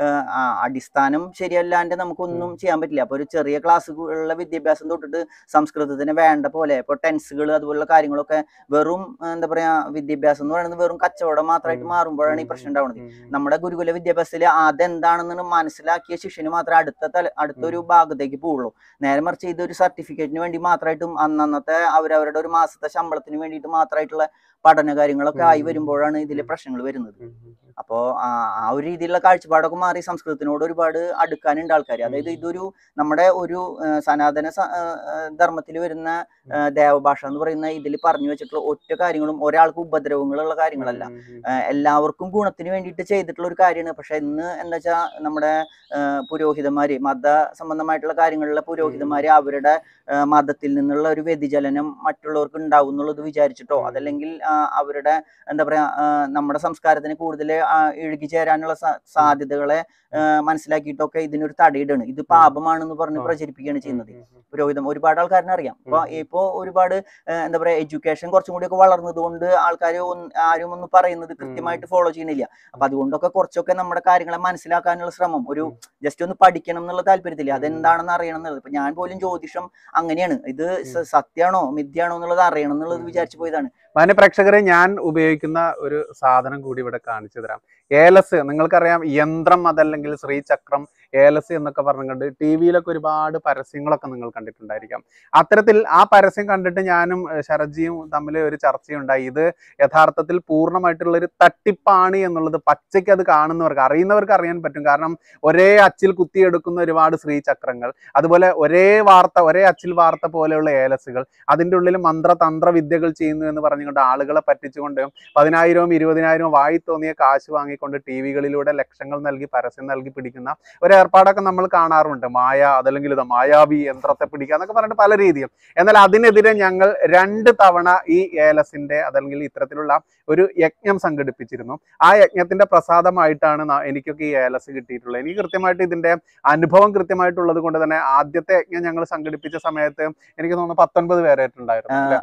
അടിസ്ഥാനം ശരിയല്ലാണ്ട് നമുക്കൊന്നും ചെയ്യാൻ പറ്റില്ല. അപ്പൊ ഒരു ചെറിയ ക്ലാസ്സുകളിലെ വിദ്യാഭ്യാസം തൊട്ടിട്ട് സംസ്കൃതത്തിന് വേണ്ട പോലെ ഇപ്പൊ ടെൻസുകൾ അതുപോലുള്ള കാര്യങ്ങളൊക്കെ വെറും എന്താ പറയാ വിദ്യാഭ്യാസം എന്ന് പറയുന്നത് വെറും കച്ചവടം മാത്രമായിട്ട് മാറുമ്പോഴാണ് ഈ പ്രശ്നം ഉണ്ടാവുന്നത്. നമ്മുടെ ഗുരുകുല വിദ്യാഭ്യാസത്തിൽ അതെന്താണെന്ന് മനസ്സിലാക്കിയ ശിഷ്യന് മാത്രമേ അടുത്തൊരു ഭാഗത്തേക്ക് പോവുള്ളൂ. നേരെ മറിച്ച് ഇതൊരു സർട്ടിഫിക്കറ്റിന് വേണ്ടി മാത്രമായിട്ടും അന്നത്തെ അവരവരുടെ ഒരു മാസത്തെ ശമ്പളത്തിന് വേണ്ടിയിട്ട് മാത്രമായിട്ടുള്ള പഠന കാര്യങ്ങളൊക്കെ ആയി വരുമ്പോഴാണ് ഇതിലെ പ്രശ്നങ്ങൾ വരുന്നത്. അപ്പോ ആ ഒരു രീതിയിലുള്ള കാഴ്ചപ്പാടൊക്കെ മാറി സംസ്കൃതത്തിനോട് ഒരുപാട് അടുക്കാനുണ്ട് ആൾക്കാർ. അതായത് ഇതൊരു നമ്മുടെ ഒരു സനാതന ധർമ്മത്തിൽ വരുന്ന ദേവഭാഷ എന്ന് പറയുന്ന ഇതിൽ പറഞ്ഞു വെച്ചിട്ടുള്ള ഒറ്റ കാര്യങ്ങളും ഒരാൾക്ക് ഉപദ്രവങ്ങളുള്ള കാര്യങ്ങളല്ല, എല്ലാവർക്കും ഗുണത്തിന് വേണ്ടിയിട്ട് ചെയ്തിട്ടുള്ള ഒരു കാര്യമാണ്. പക്ഷെ ഇന്ന് എന്താ വെച്ചാൽ നമ്മുടെ പുരോഹിതന്മാര്, മത സംബന്ധമായിട്ടുള്ള കാര്യങ്ങളിലെ പുരോഹിതന്മാര് അവരുടെ മതത്തിൽ നിന്നുള്ള ഒരു വ്യതിചലനം മറ്റുള്ളവർക്ക് ഉണ്ടാവും എന്നുള്ളത് വിചാരിച്ചിട്ടോ അതല്ലെങ്കിൽ അവരുടെ എന്താ പറയാ നമ്മുടെ സംസ്കാരത്തിന് കൂടുതൽ ഇഴുകി ചേരാനുള്ള സാധ്യതകളെ മനസ്സിലാക്കിയിട്ടൊക്കെ ഇതിനൊരു തടയിടാണ്. ഇത് പാപമാണെന്ന് പറഞ്ഞ് പ്രചരിപ്പിക്കുകയാണ് ചെയ്യുന്നത് പുരോഹിതം. ഒരുപാട് ആൾക്കാരിനെ അറിയാം. ഇപ്പൊ ഒരുപാട് എന്താ പറയാ എഡ്യൂക്കേഷൻ കുറച്ചും കൂടി ഒക്കെ വളർന്നത് കൊണ്ട് ആൾക്കാർ ആരും ഒന്നും പറയുന്നത് കൃത്യമായിട്ട് ഫോളോ ചെയ്യുന്നില്ല. അപ്പൊ അതുകൊണ്ടൊക്കെ കുറച്ചൊക്കെ നമ്മുടെ കാര്യങ്ങളെ മനസ്സിലാക്കാനുള്ള ശ്രമം, ഒരു ജസ്റ്റ് ഒന്ന് പഠിക്കണം എന്നുള്ള താല്പര്യത്തില്ല, അതെന്താണെന്ന് അറിയണം എന്നുള്ളത്. ഇപ്പൊ ഞാൻ പോലും ജ്യോതിഷം അങ്ങനെയാണ്, ഇത് സത്യമാണോ മിഥ്യയാണോ എന്നുള്ളത് അറിയണം എന്നുള്ളത് വിചാരിച്ചു പോയതാണ്. മാന്യ പ്രേക്ഷകരെ, ഞാൻ ഉപയോഗിക്കുന്ന ഒരു സാധനം കൂടി ഇവിടെ കാണിച്ചു തരാം. ഏലസ്, നിങ്ങൾക്കറിയാം, യന്ത്രം അതല്ലെങ്കിൽ ശ്രീചക്രം, ഏലസ് എന്നൊക്കെ പറഞ്ഞുകൊണ്ട് ടി വിയിലൊക്കെ ഒരുപാട് പരസ്യങ്ങളൊക്കെ നിങ്ങൾ കണ്ടിട്ടുണ്ടായിരിക്കാം. അത്തരത്തിൽ ആ പരസ്യം കണ്ടിട്ട് ഞാനും ശരത്ജിയും തമ്മിൽ ഒരു ചർച്ചയുണ്ടായി. ഇത് യഥാർത്ഥത്തിൽ പൂർണ്ണമായിട്ടുള്ള ഒരു തട്ടിപ്പാണ് എന്നുള്ളത് പച്ചയ്ക്ക് അത് കാണുന്നവർക്ക്, അറിയുന്നവർക്ക് അറിയാൻ പറ്റും. കാരണം ഒരേ അച്ചിൽ കുത്തിയെടുക്കുന്ന ഒരുപാട് ശ്രീചക്രങ്ങൾ, അതുപോലെ ഒരേ അച്ചിൽ വാർത്ത പോലെയുള്ള ഏലസുകൾ, അതിൻ്റെ ഉള്ളിൽ മന്ത്രതന്ത്ര വിദ്യകൾ ചെയ്യുന്നു എന്ന് പറഞ്ഞുകൊണ്ട് ആളുകളെ പറ്റിച്ചുകൊണ്ട് 10,000 20,000 വായി തോന്നിയ കാശ് വാങ്ങിക്കൊണ്ട് ടി വികളിലൂടെ ലക്ഷങ്ങൾ നൽകി പരസ്യം നൽകി പിടിക്കുന്ന ഒരു ഏർപ്പാടൊക്കെ നമ്മൾ കാണാറുണ്ട്. അതല്ലെങ്കിൽ ഇത് മായാവി യന്ത്രത്തെ പിടിക്കുക എന്നൊക്കെ പറഞ്ഞിട്ട് പല രീതിയും. എന്നാൽ അതിനെതിരെ ഞങ്ങൾ 2 തവണ ഈ ഏലസിന്റെ അതല്ലെങ്കിൽ ഇത്തരത്തിലുള്ള ഒരു യജ്ഞം സംഘടിപ്പിച്ചിരുന്നു. ആ യജ്ഞത്തിന്റെ പ്രസാദമായിട്ടാണ് എനിക്കൊക്കെ ഈ ഏലസ് കിട്ടിയിട്ടുള്ളത്. എനിക്ക് കൃത്യമായിട്ട് ഇതിന്റെ അനുഭവം കൃത്യമായിട്ടുള്ളത് കൊണ്ട് തന്നെ ആദ്യത്തെ യജ്ഞം ഞങ്ങൾ സംഘടിപ്പിച്ച സമയത്ത് എനിക്ക് തോന്നുന്നു 19 പേരായിട്ടുണ്ടായിരുന്നു,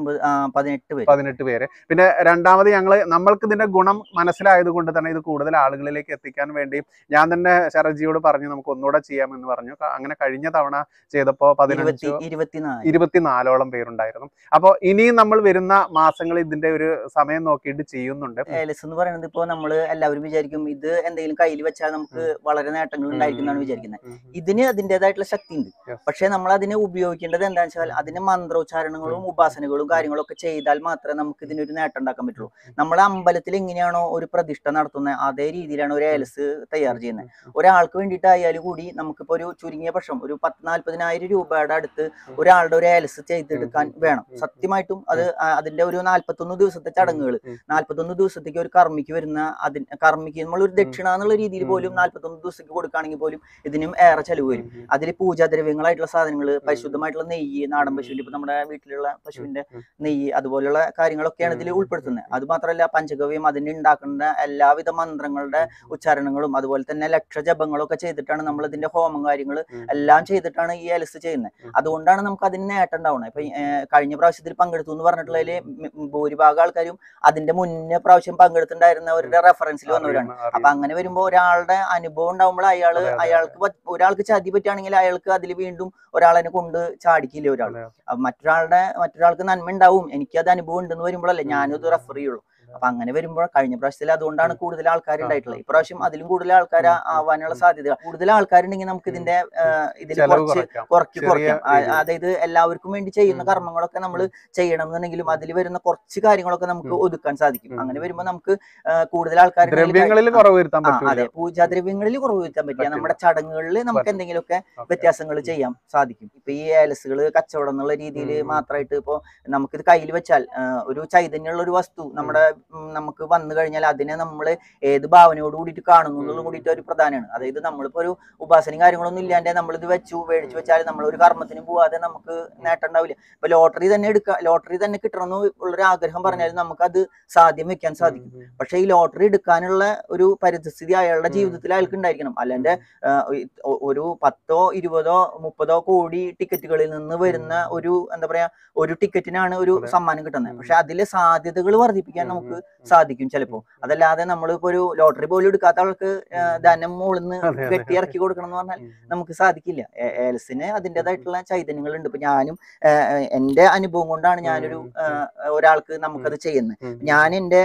18 പേര്. പിന്നെ രണ്ടാമത് നമ്മൾക്ക് ഇതിന്റെ ഗുണം മനസ്സിലായത് കൊണ്ട് തന്നെ ഇത് കൂടുതൽ ആളുകളിലേക്ക് എത്തിക്കാൻ വേണ്ടി ഞാൻ തന്നെ ശരത്ജിയോട് പറഞ്ഞു നമുക്ക് ഒന്നുകൂടെ ചെയ്യാമെന്ന് പറഞ്ഞു. അങ്ങനെ കഴിഞ്ഞ തവണ ചെയ്തപ്പോ 24ഓളം പേരുണ്ടായിരുന്നു. അപ്പോൾ ഇനിയും നമ്മൾ വരുന്ന മാസങ്ങളിൽ ഇതിന്റെ ഒരു സമയം നോക്കിയിട്ട് ചെയ്യുന്നുണ്ട്. ഏലസ് എന്ന് പറയുന്നത് ഇപ്പോ നമ്മൾ എല്ലാവരും വിചാരിക്കും ഇത് എന്തെങ്കിലും കയ്യിൽ വെച്ചാൽ നമുക്ക് വളരെ നേട്ടങ്ങൾ ഉണ്ടായിരിക്കും എന്നാണ് വിചാരിക്കുന്നത്. ഇതിന് അതിൻ്റെതായിട്ടുള്ള ശക്തി ഉണ്ട്. പക്ഷെ നമ്മൾ അതിനെ ഉപയോഗിക്കേണ്ടത് എന്താണെന്ന് വെച്ചാൽ അതിന് മന്ത്രോച്ചാരണങ്ങളും ഉപാസനകളും കാര്യങ്ങളും ഒക്കെ ചെയ്താൽ മാത്രമേ നമുക്ക് ഇതിനൊരു നേട്ടം ഉണ്ടാക്കാൻ പറ്റുള്ളൂ. നമ്മളെ അമ്പലത്തിൽ എങ്ങനെയാണോ ഒരു പ്രതിഷ്ഠ നടത്തുന്നത് അതേ രീതിയിലാണ് ഒരു ഏലസ് തയ്യാർ ചെയ്യുന്നത്. ഒരാൾക്ക് വേണ്ടിയിട്ടായാലും കൂടി നമുക്കിപ്പോ ഒരു ചുരുങ്ങിയ പക്ഷം ഒരു 40,000-40,000 രൂപയുടെ അടുത്ത് ഒരാളുടെ ഒരു ഏലസ് ചെയ്തെടുക്കാൻ വേണം. സത്യമായിട്ടും അതിന്റെ ഒരു 41 ദിവസത്തെ ചടങ്ങുകൾ, 41 ദിവസത്തേക്ക് ഒരു കർമ്മിക്ക് വരുന്ന കർമ്മിക്ക് നമ്മളൊരു ദക്ഷിണ എന്നുള്ള രീതിയിൽ പോലും 41 ദിവസത്തേക്ക് കൊടുക്കുകയാണെങ്കിൽ പോലും ഇതിനും ഏറെ ചെലവ് വരും. അതിൽ പൂജാദ്രവ്യങ്ങളായിട്ടുള്ള സാധനങ്ങൾ, പരിശുദ്ധമായിട്ടുള്ള നെയ്യ്, നാടൻ പശുവിന്റെ ഇപ്പൊ നമ്മുടെ വീട്ടിലുള്ള പശുവിന്റെ നെയ്യ്, അതുപോലെയുള്ള കാര്യങ്ങളൊക്കെയാണ് ഇതിൽ ഉൾപ്പെടുത്തുന്നത്. അത് മാത്രമല്ല പഞ്ചഗവ്യം, അതിന് ഉണ്ടാക്കുന്ന എല്ലാവിധ മന്ത്രങ്ങളുടെ ഉച്ചാരണങ്ങളും അതുപോലെ തന്നെ ലക്ഷജപങ്ങളും ഒക്കെ ചെയ്തിട്ടാണ് നമ്മൾ ഇതിന്റെ ഹോമം കാര്യങ്ങൾ എല്ലാം ചെയ്തിട്ടാണ് ഈ ഏലസ് ചെയ്യുന്നത്. അതുകൊണ്ടാണ് നമുക്ക് അതിന് നേട്ടം ഉണ്ടാവുന്നത്. ഇപ്പൊ കഴിഞ്ഞ പ്രാവശ്യത്തിൽ പങ്കെടുത്തു എന്ന് പറഞ്ഞിട്ടുള്ളതിൽ ഭൂരിഭാഗം ആൾക്കാരും അതിന്റെ മുന്നേ പ്രാവശ്യം പങ്കെടുത്തിട്ടുണ്ടായിരുന്നവരുടെ റെഫറൻസിൽ വന്നവരാണ്. അപ്പൊ അങ്ങനെ വരുമ്പോൾ ഒരാളുടെ അനുഭവം ഉണ്ടാവുമ്പോൾ ഒരാൾക്ക് ചതി പറ്റുകയാണെങ്കിൽ അയാൾക്ക് അതിൽ വീണ്ടും ഒരാളെ കൊണ്ട് ചാടിക്കില്ല. മറ്റൊരാൾക്ക് നന്മ ഉണ്ടാവും, എനിക്കത് അനുഭവം ഉണ്ടെന്ന് വരുമ്പോഴല്ലേ ഞാനത് റെഫർ ചെയ്യുള്ളൂ. അപ്പൊ അങ്ങനെ വരുമ്പോൾ കഴിഞ്ഞ പ്രാവശ്യത്തിൽ അതുകൊണ്ടാണ് കൂടുതൽ ആൾക്കാർ ഉണ്ടായിട്ടുള്ളത്. ഇപ്രാവശ്യം അതിലും കൂടുതൽ ആൾക്കാർ ആവാനുള്ള സാധ്യത. കൂടുതൽ ആൾക്കാരുണ്ടെങ്കിൽ നമുക്ക് ഇതിന്റെ കുറയ്ക്കാം. അതായത് എല്ലാവർക്കും വേണ്ടി ചെയ്യുന്ന കർമ്മങ്ങളൊക്കെ നമ്മൾ ചെയ്യണം എന്നുണ്ടെങ്കിലും അതിൽ വരുന്ന കുറച്ച് കാര്യങ്ങളൊക്കെ നമുക്ക് ഒതുക്കാൻ സാധിക്കും. അങ്ങനെ വരുമ്പോൾ നമുക്ക് കൂടുതൽ ആൾക്കാർ അതെ പൂജാദ്രവ്യങ്ങളിൽ കുറവ് വരുത്താൻ പറ്റില്ല. നമ്മുടെ ചടങ്ങുകളിൽ നമുക്ക് എന്തെങ്കിലുമൊക്കെ വ്യത്യാസങ്ങൾ ചെയ്യാൻ സാധിക്കും. ഇപ്പൊ ഈ ഏലസുകൾ കച്ചവടം എന്നുള്ള രീതിയിൽ മാത്രമായിട്ട് ഇപ്പോ നമുക്കിത് കയ്യിൽ വെച്ചാൽ ഒരു ചൈതന്യമുള്ള ഒരു വസ്തു നമ്മുടെ നമുക്ക് വന്നു കഴിഞ്ഞാൽ അതിനെ നമ്മൾ ഏത് ഭാവനയോട് കൂടിയിട്ട് കാണുന്നു എന്നുള്ളത് കൂടിയിട്ട് ഒരു പ്രധാനമാണ്. അതായത് നമ്മളിപ്പോ ഒരു ഉപാസനയും കാര്യങ്ങളൊന്നും ഇല്ലാണ്ട് നമ്മളിത് മേടിച്ചു വെച്ചാൽ നമ്മൾ ഒരു കർമ്മത്തിന് പോവാതെ നമുക്ക് നേട്ടം ഉണ്ടാവില്ല. ഇപ്പൊ ലോട്ടറി തന്നെ കിട്ടണമെന്ന് ഉള്ളൊരു ആഗ്രഹം പറഞ്ഞാൽ നമുക്ക് അത് സാധ്യം വെക്കാൻ സാധിക്കും. പക്ഷെ ഈ ലോട്ടറി എടുക്കാനുള്ള ഒരു പരിസ്ഥിതി അയാളുടെ ജീവിതത്തിൽ അയാൾക്ക് ഉണ്ടായിരിക്കണം. അല്ലാണ്ട് ഒരു 10, 20, 30 കോടി ടിക്കറ്റുകളിൽ നിന്ന് വരുന്ന ഒരു എന്താ പറയാ ഒരു ടിക്കറ്റിനാണ് ഒരു സമ്മാനം കിട്ടുന്നത്. പക്ഷെ അതിലെ സാധ്യതകൾ വർദ്ധിപ്പിക്കാൻ നമുക്ക് സാധിക്കും ചിലപ്പോൾ. അതല്ലാതെ നമ്മളിപ്പോ ഒരു ലോട്ടറി പോലും എടുക്കാത്ത ആൾക്ക് ധനം മുകളിന്ന് കെട്ടി ഇറക്കി കൊടുക്കണം എന്ന് പറഞ്ഞാൽ നമുക്ക് സാധിക്കില്ല. ഏലസിന് അതിൻ്റെതായിട്ടുള്ള ചൈതന്യങ്ങളുണ്ട്. ഇപ്പൊ ഞാനും എന്റെ അനുഭവം കൊണ്ടാണ് ഞാനൊരു ഒരാൾക്ക് നമുക്കത് ചെയ്യുന്നത്. ഞാൻ എന്റെ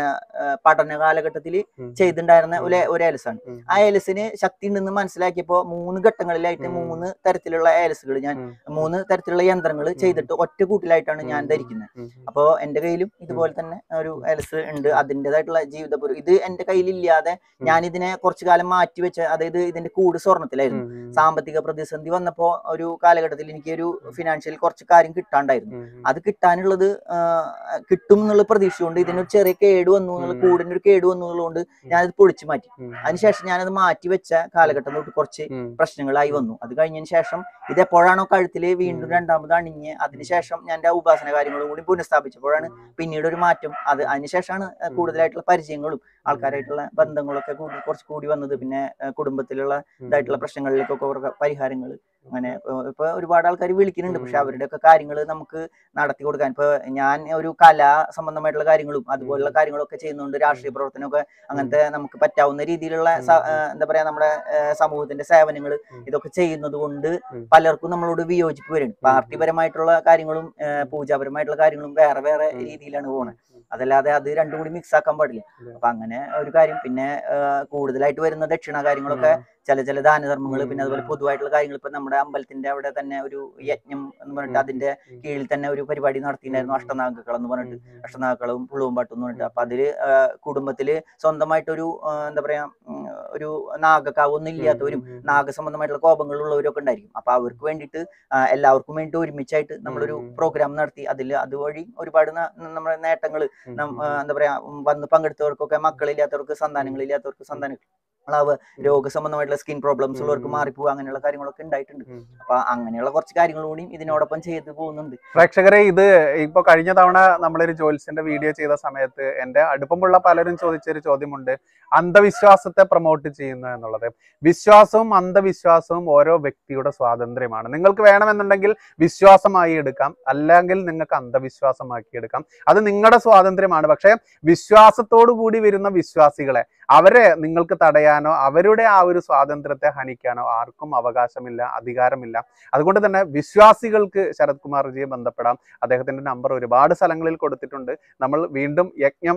പഠന കാലഘട്ടത്തിൽ ചെയ്തിട്ടുണ്ടായിരുന്ന ഒരു ഏലസാണ്. ആ ഏലസിന് ശക്തി ഉണ്ടെന്ന് മനസ്സിലാക്കിയപ്പോ 3 ഘട്ടങ്ങളിലായിട്ട് 3 തരത്തിലുള്ള ഏലസുകൾ ഞാൻ 3 തരത്തിലുള്ള യന്ത്രങ്ങൾ ചെയ്തിട്ട് ഒറ്റ കൂട്ടിലായിട്ടാണ് ഞാൻ ധരിക്കുന്നത്. അപ്പോ എന്റെ കയ്യിലും ഇതുപോലെ തന്നെ ഒരു ഏലസ് ഉണ്ട്. അതിൻ്റെതായിട്ടുള്ള ജീവിതപൂർവ്വം ഇത് എന്റെ കയ്യിലില്ലാതെ ഞാൻ ഇതിനെ കുറച്ചു കാലം മാറ്റി വെച്ച, അതായത് ഇതിന്റെ കൂട് സ്വർണ്ണത്തിലായിരുന്നു. സാമ്പത്തിക പ്രതിസന്ധി വന്നപ്പോ ഒരു കാലഘട്ടത്തിൽ എനിക്ക് ഒരു ഫിനാൻഷ്യൽ കുറച്ച് കാര്യം കിട്ടാണ്ടായിരുന്നു. അത് കിട്ടാനുള്ളത് കിട്ടും എന്നുള്ള പ്രതീക്ഷ കൊണ്ട് ഇതിനൊരു ചെറിയ കേട് വന്നു എന്നുള്ള കൂടിനൊരു കേട് വന്നു എന്നുള്ളതുകൊണ്ട് ഞാനത് പൊളിച്ചു മാറ്റി. അതിനുശേഷം ഞാനത് മാറ്റി വെച്ച കാലഘട്ടം തൊട്ട് കുറച്ച് പ്രശ്നങ്ങളായി വന്നു. അത് കഴിഞ്ഞതിന് ശേഷം ഇതെപ്പോഴാണോ കഴുത്തില് വീണ്ടും രണ്ടാമത് അണിഞ്ഞ് അതിനുശേഷം ഞാൻ എന്റെ ഉപാസന കാര്യങ്ങളും കൂടി പുനഃസ്ഥാപിച്ചപ്പോഴാണ് പിന്നീട് ഒരു മാറ്റം. അതിനുശേഷമാണ് കൂടുതലായിട്ടുള്ള പരിചയങ്ങളും ആൾക്കാരായിട്ടുള്ള ബന്ധങ്ങളൊക്കെ കുറച്ച് കൂടി വന്നത്. പിന്നെ കുടുംബത്തിലുള്ള ഇതായിട്ടുള്ള പ്രശ്നങ്ങളിലേക്കൊക്കെ പരിഹാരങ്ങൾ അങ്ങനെ ഇപ്പൊ ഒരുപാട് ആൾക്കാർ വിളിക്കുന്നുണ്ട്. പക്ഷെ അവരുടെ ഒക്കെ കാര്യങ്ങൾ നമുക്ക് നടത്തി കൊടുക്കാൻ ഇപ്പൊ ഞാൻ ഒരു കലാ സംബന്ധമായിട്ടുള്ള കാര്യങ്ങളും അതുപോലുള്ള കാര്യങ്ങളൊക്കെ ചെയ്യുന്നുണ്ട്. രാഷ്ട്രീയ പ്രവർത്തനമൊക്കെ അങ്ങനത്തെ നമുക്ക് പറ്റാവുന്ന രീതിയിലുള്ള എന്താ പറയാ നമ്മുടെ സമൂഹത്തിന്റെ സേവനങ്ങൾ ഇതൊക്കെ ചെയ്യുന്നത് കൊണ്ട് പലർക്കും നമ്മളോട് വിയോജിപ്പ് വരും. പാർട്ടിപരമായിട്ടുള്ള കാര്യങ്ങളും പൂജാപരമായിട്ടുള്ള കാര്യങ്ങളും വേറെ വേറെ രീതിയിലാണ് പോകുന്നത്. അതല്ലാതെ അത് രണ്ടും കൂടി മിക്സ് ആക്കാൻ പാടില്ല. അപ്പൊ അങ്ങനെ ഒരു കാര്യം. പിന്നെ കൂടുതലായിട്ട് വരുന്ന ദക്ഷിണ കാര്യങ്ങളൊക്കെ ചില ദാനധർമ്മങ്ങൾ, പിന്നെ അതുപോലെ പൊതുവായിട്ടുള്ള കാര്യങ്ങൾ. ഇപ്പൊ നമ്മുടെ അമ്പലത്തിന്റെ അവിടെ തന്നെ ഒരു യജ്ഞം എന്ന് പറഞ്ഞിട്ട് അതിന്റെ കീഴിൽ തന്നെ ഒരു പരിപാടി നടത്തിയിട്ടുണ്ടായിരുന്നു. അഷ്ടനാഗക്കൾ എന്ന് പറഞ്ഞിട്ട്, അഷ്ടനാഗക്കളും പുളുവമ്പാട്ടും എന്ന് പറഞ്ഞിട്ട്. അപ്പൊ അതില് കുടുംബത്തില് സ്വന്തമായിട്ടൊരു എന്താ പറയാ ഒരു നാഗക്കാവൊന്നും ഇല്ലാത്തവരും നാഗസംബന്ധമായിട്ടുള്ള കോപങ്ങളുള്ളവരും ഒക്കെ ഉണ്ടായിരിക്കും. അപ്പൊ അവർക്ക് വേണ്ടിയിട്ട് എല്ലാവർക്കും വേണ്ടിയിട്ട് ഒരുമിച്ചായിട്ട് നമ്മളൊരു പ്രോഗ്രാം നടത്തി. അതുവഴി ഒരുപാട് നമ്മുടെ നേട്ടങ്ങൾ എന്താ പറയാ വന്ന് പങ്കെടുത്തവർക്കൊക്കെ മക്കളില്ലാത്തവർക്ക് സന്താനങ്ങൾ രോഗസംബന്ധമായിട്ടുള്ള സ്കിൻ പ്രോബ്ലംസ് ഉള്ളവർക്ക് മാറിപ്പോവുക, അങ്ങനെയുള്ള കാര്യങ്ങളൊക്കെ ഉണ്ടായിട്ടുണ്ട്. അപ്പൊ അങ്ങനെയുള്ള കുറച്ച് കാര്യങ്ങൾ കൂടി ഇതിനോടൊപ്പം ചെയ്തു പോകുന്നുണ്ട്. പ്രേക്ഷകരെ, ഇത് ഇപ്പൊ കഴിഞ്ഞ തവണ നമ്മളൊരു ജ്യോത്സ്യന്റെ വീഡിയോ ചെയ്ത സമയത്ത് എന്റെ അടുപ്പമുള്ള പലരും ചോദിച്ചൊരു ചോദ്യമുണ്ട്, അന്ധവിശ്വാസത്തെ പ്രൊമോട്ട് ചെയ്യുന്നു എന്നുള്ളത്. വിശ്വാസവും അന്ധവിശ്വാസവും ഓരോ വ്യക്തിയുടെ സ്വാതന്ത്ര്യമാണ്. നിങ്ങൾക്ക് വേണമെന്നുണ്ടെങ്കിൽ വിശ്വാസമായി എടുക്കാം, അല്ലെങ്കിൽ നിങ്ങൾക്ക് അന്ധവിശ്വാസമാക്കി എടുക്കാം. അത് നിങ്ങളുടെ സ്വാതന്ത്ര്യമാണ്. പക്ഷെ വിശ്വാസത്തോടു കൂടി വരുന്ന വിശ്വാസികളെ, അവരെ നിങ്ങൾക്ക് തടയാനോ അവരുടെ ആ ഒരു സ്വാതന്ത്ര്യത്തെ ഹനിക്കാനോ ആർക്കും അവകാശമില്ല, അധികാരമില്ല. അതുകൊണ്ട് തന്നെ വിശ്വാസികൾക്ക് ശരത് കുമാർജിയെ ബന്ധപ്പെടാം. അദ്ദേഹത്തിന്റെ നമ്പർ ഒരുപാട് സ്ഥലങ്ങളിൽ കൊടുത്തിട്ടുണ്ട്. നമ്മൾ വീണ്ടും യജ്ഞം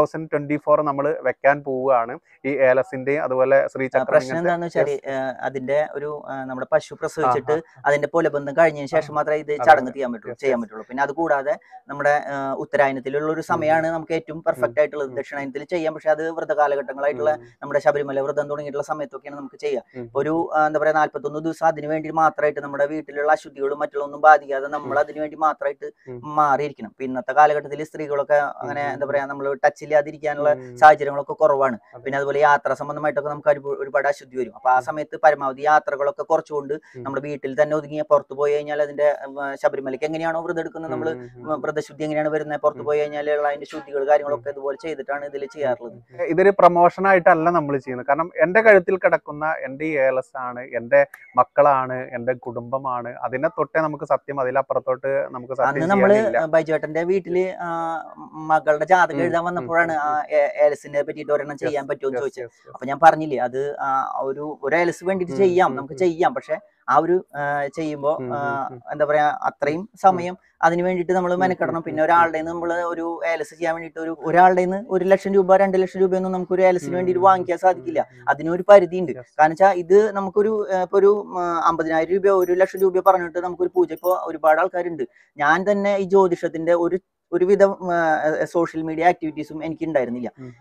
2024 നമ്മൾ വെക്കാൻ പോവുകയാണ്. ഈ ഏലസിന്റെയും അതുപോലെ ശ്രീചക്ര. പ്രശ്നം എന്താണെന്ന് വെച്ചാൽ അതിന്റെ ഒരു നമ്മുടെ പശു പ്രസവിച്ചിട്ട് അതിന്റെ പൊലബന്ധം കഴിഞ്ഞതിന് ശേഷം മാത്രമേ ഇത് ചടങ്ങ് ചെയ്യാൻ പറ്റുള്ളൂ. പിന്നെ അത് കൂടാതെ നമ്മുടെ ഉത്തരായനത്തിലുള്ള ഒരു സമയമാണ് നമുക്ക് ഏറ്റവും പെർഫെക്റ്റ് ആയിട്ടുള്ളത്. ദക്ഷിണായനത്തിൽ ചെയ്യാം, പക്ഷെ അത് വ്രതകാലഘട്ടങ്ങളായിട്ടുള്ള നമ്മുടെ ശബരിമല വ്രതം തുടങ്ങിയിട്ടുള്ള സമയത്തൊക്കെയാണ് നമുക്ക് ചെയ്യാം. ഒരു എന്താ പറയാ 41 ദിവസം അതിനു വേണ്ടി മാത്രമായിട്ട് നമ്മുടെ വീട്ടിലുള്ള അശുദ്ധികളും മറ്റുള്ളൊന്നും ബാധിക്കാതെ നമ്മൾ അതിനു വേണ്ടി മാത്രമായിട്ട് മാറിയിരിക്കണം. ഇപ്പൊ ഇന്നത്തെ കാലഘട്ടത്തിൽ സ്ത്രീകളൊക്കെ അങ്ങനെ എന്താ പറയാ നമ്മൾ ടച്ചില്ലാതിരിക്കാനുള്ള സാഹചര്യങ്ങളൊക്കെ കുറവാണ്. പിന്നെ അതുപോലെ യാത്രാ സംബന്ധമായിട്ടൊക്കെ നമുക്ക് ഒരുപാട് അശുദ്ധി വരും. അപ്പൊ ആ സമയത്ത് പരമാവധി യാത്രകളൊക്കെ കുറച്ചുകൊണ്ട് നമ്മുടെ വീട്ടിൽ തന്നെ ഒതുങ്ങിയ പുറത്തു പോയി കഴിഞ്ഞാൽ അതിന്റെ ശബരിമലയ്ക്ക് എങ്ങനെയാണോ വ്രതം എടുക്കുന്നത്, നമ്മൾ വ്രതശുദ്ധി എങ്ങനെയാണ് വരുന്നത്, പുറത്തു പോയി കഴിഞ്ഞാൽ അതിന്റെ ശുദ്ധികൾ കാര്യങ്ങളൊക്കെ ഇതുപോലെ ചെയ്തിട്ടാണ് ഇതിൽ ചെയ്യാറുള്ളത്. ഇതൊരു പ്രൊമോഷനായിട്ടല്ല നമ്മൾ ചെയ്യുന്നത്. കാരണം എന്റെ കഴുത്തിൽ കിടക്കുന്ന എന്റെ ഈ ഏലസ് ആണ്, എന്റെ മക്കളാണ്, എന്റെ കുടുംബമാണ്. അതിനെ തൊട്ടേ നമുക്ക് സത്യം, അതിലപ്പുറത്തോട്ട് നമുക്ക് അന്ന് നമ്മള് ബൈജുവേട്ടന്റെ വീട്ടില് മകളുടെ ജാതകം എഴുതാൻ വന്നപ്പോഴാണ് ഏലസിനെ പറ്റിയിട്ട് ഒരെണ്ണം ചെയ്യാൻ പറ്റുമെന്ന് ചോദിച്ചത്. അപ്പൊ ഞാൻ പറഞ്ഞില്ലേ, അത് ഒരു ഏലസ് വേണ്ടിയിട്ട് ചെയ്യാം, നമുക്ക് ചെയ്യാം. പക്ഷെ ആ ഒരു ചെയ്യുമ്പോ എന്താ പറയാ അത്രയും സമയം അതിന് വേണ്ടിയിട്ട് നമ്മൾ മെനക്കെടണം. പിന്നെ ഒരാളുടെ നമ്മൾ ഒരു ഏലസ് ചെയ്യാൻ വേണ്ടിയിട്ട് ഒരാളുടെ 1 ലക്ഷം രൂപ 2 ലക്ഷം രൂപയൊന്നും നമുക്ക് ഒരു ഏലസിന് വേണ്ടിയിട്ട് വാങ്ങിക്കാൻ സാധിക്കില്ല. അതിനൊരു പരിധി ഉണ്ട്. കാരണം വെച്ചാൽ ഇത് നമുക്കൊരു ഇപ്പൊ ഒരു 50,000 രൂപയോ 1 ലക്ഷം രൂപയോ പറഞ്ഞിട്ട് നമുക്കൊരു പൂജ, ഇപ്പോൾ ഒരുപാട് ആൾക്കാരുണ്ട്. ഞാൻ തന്നെ ഈ ജ്യോതിഷത്തിന്റെ ഒരുവിധം സോഷ്യൽ മീഡിയ ആക്ടിവിറ്റീസും എനിക്ക് ഉണ്ടായിരുന്നില്ല.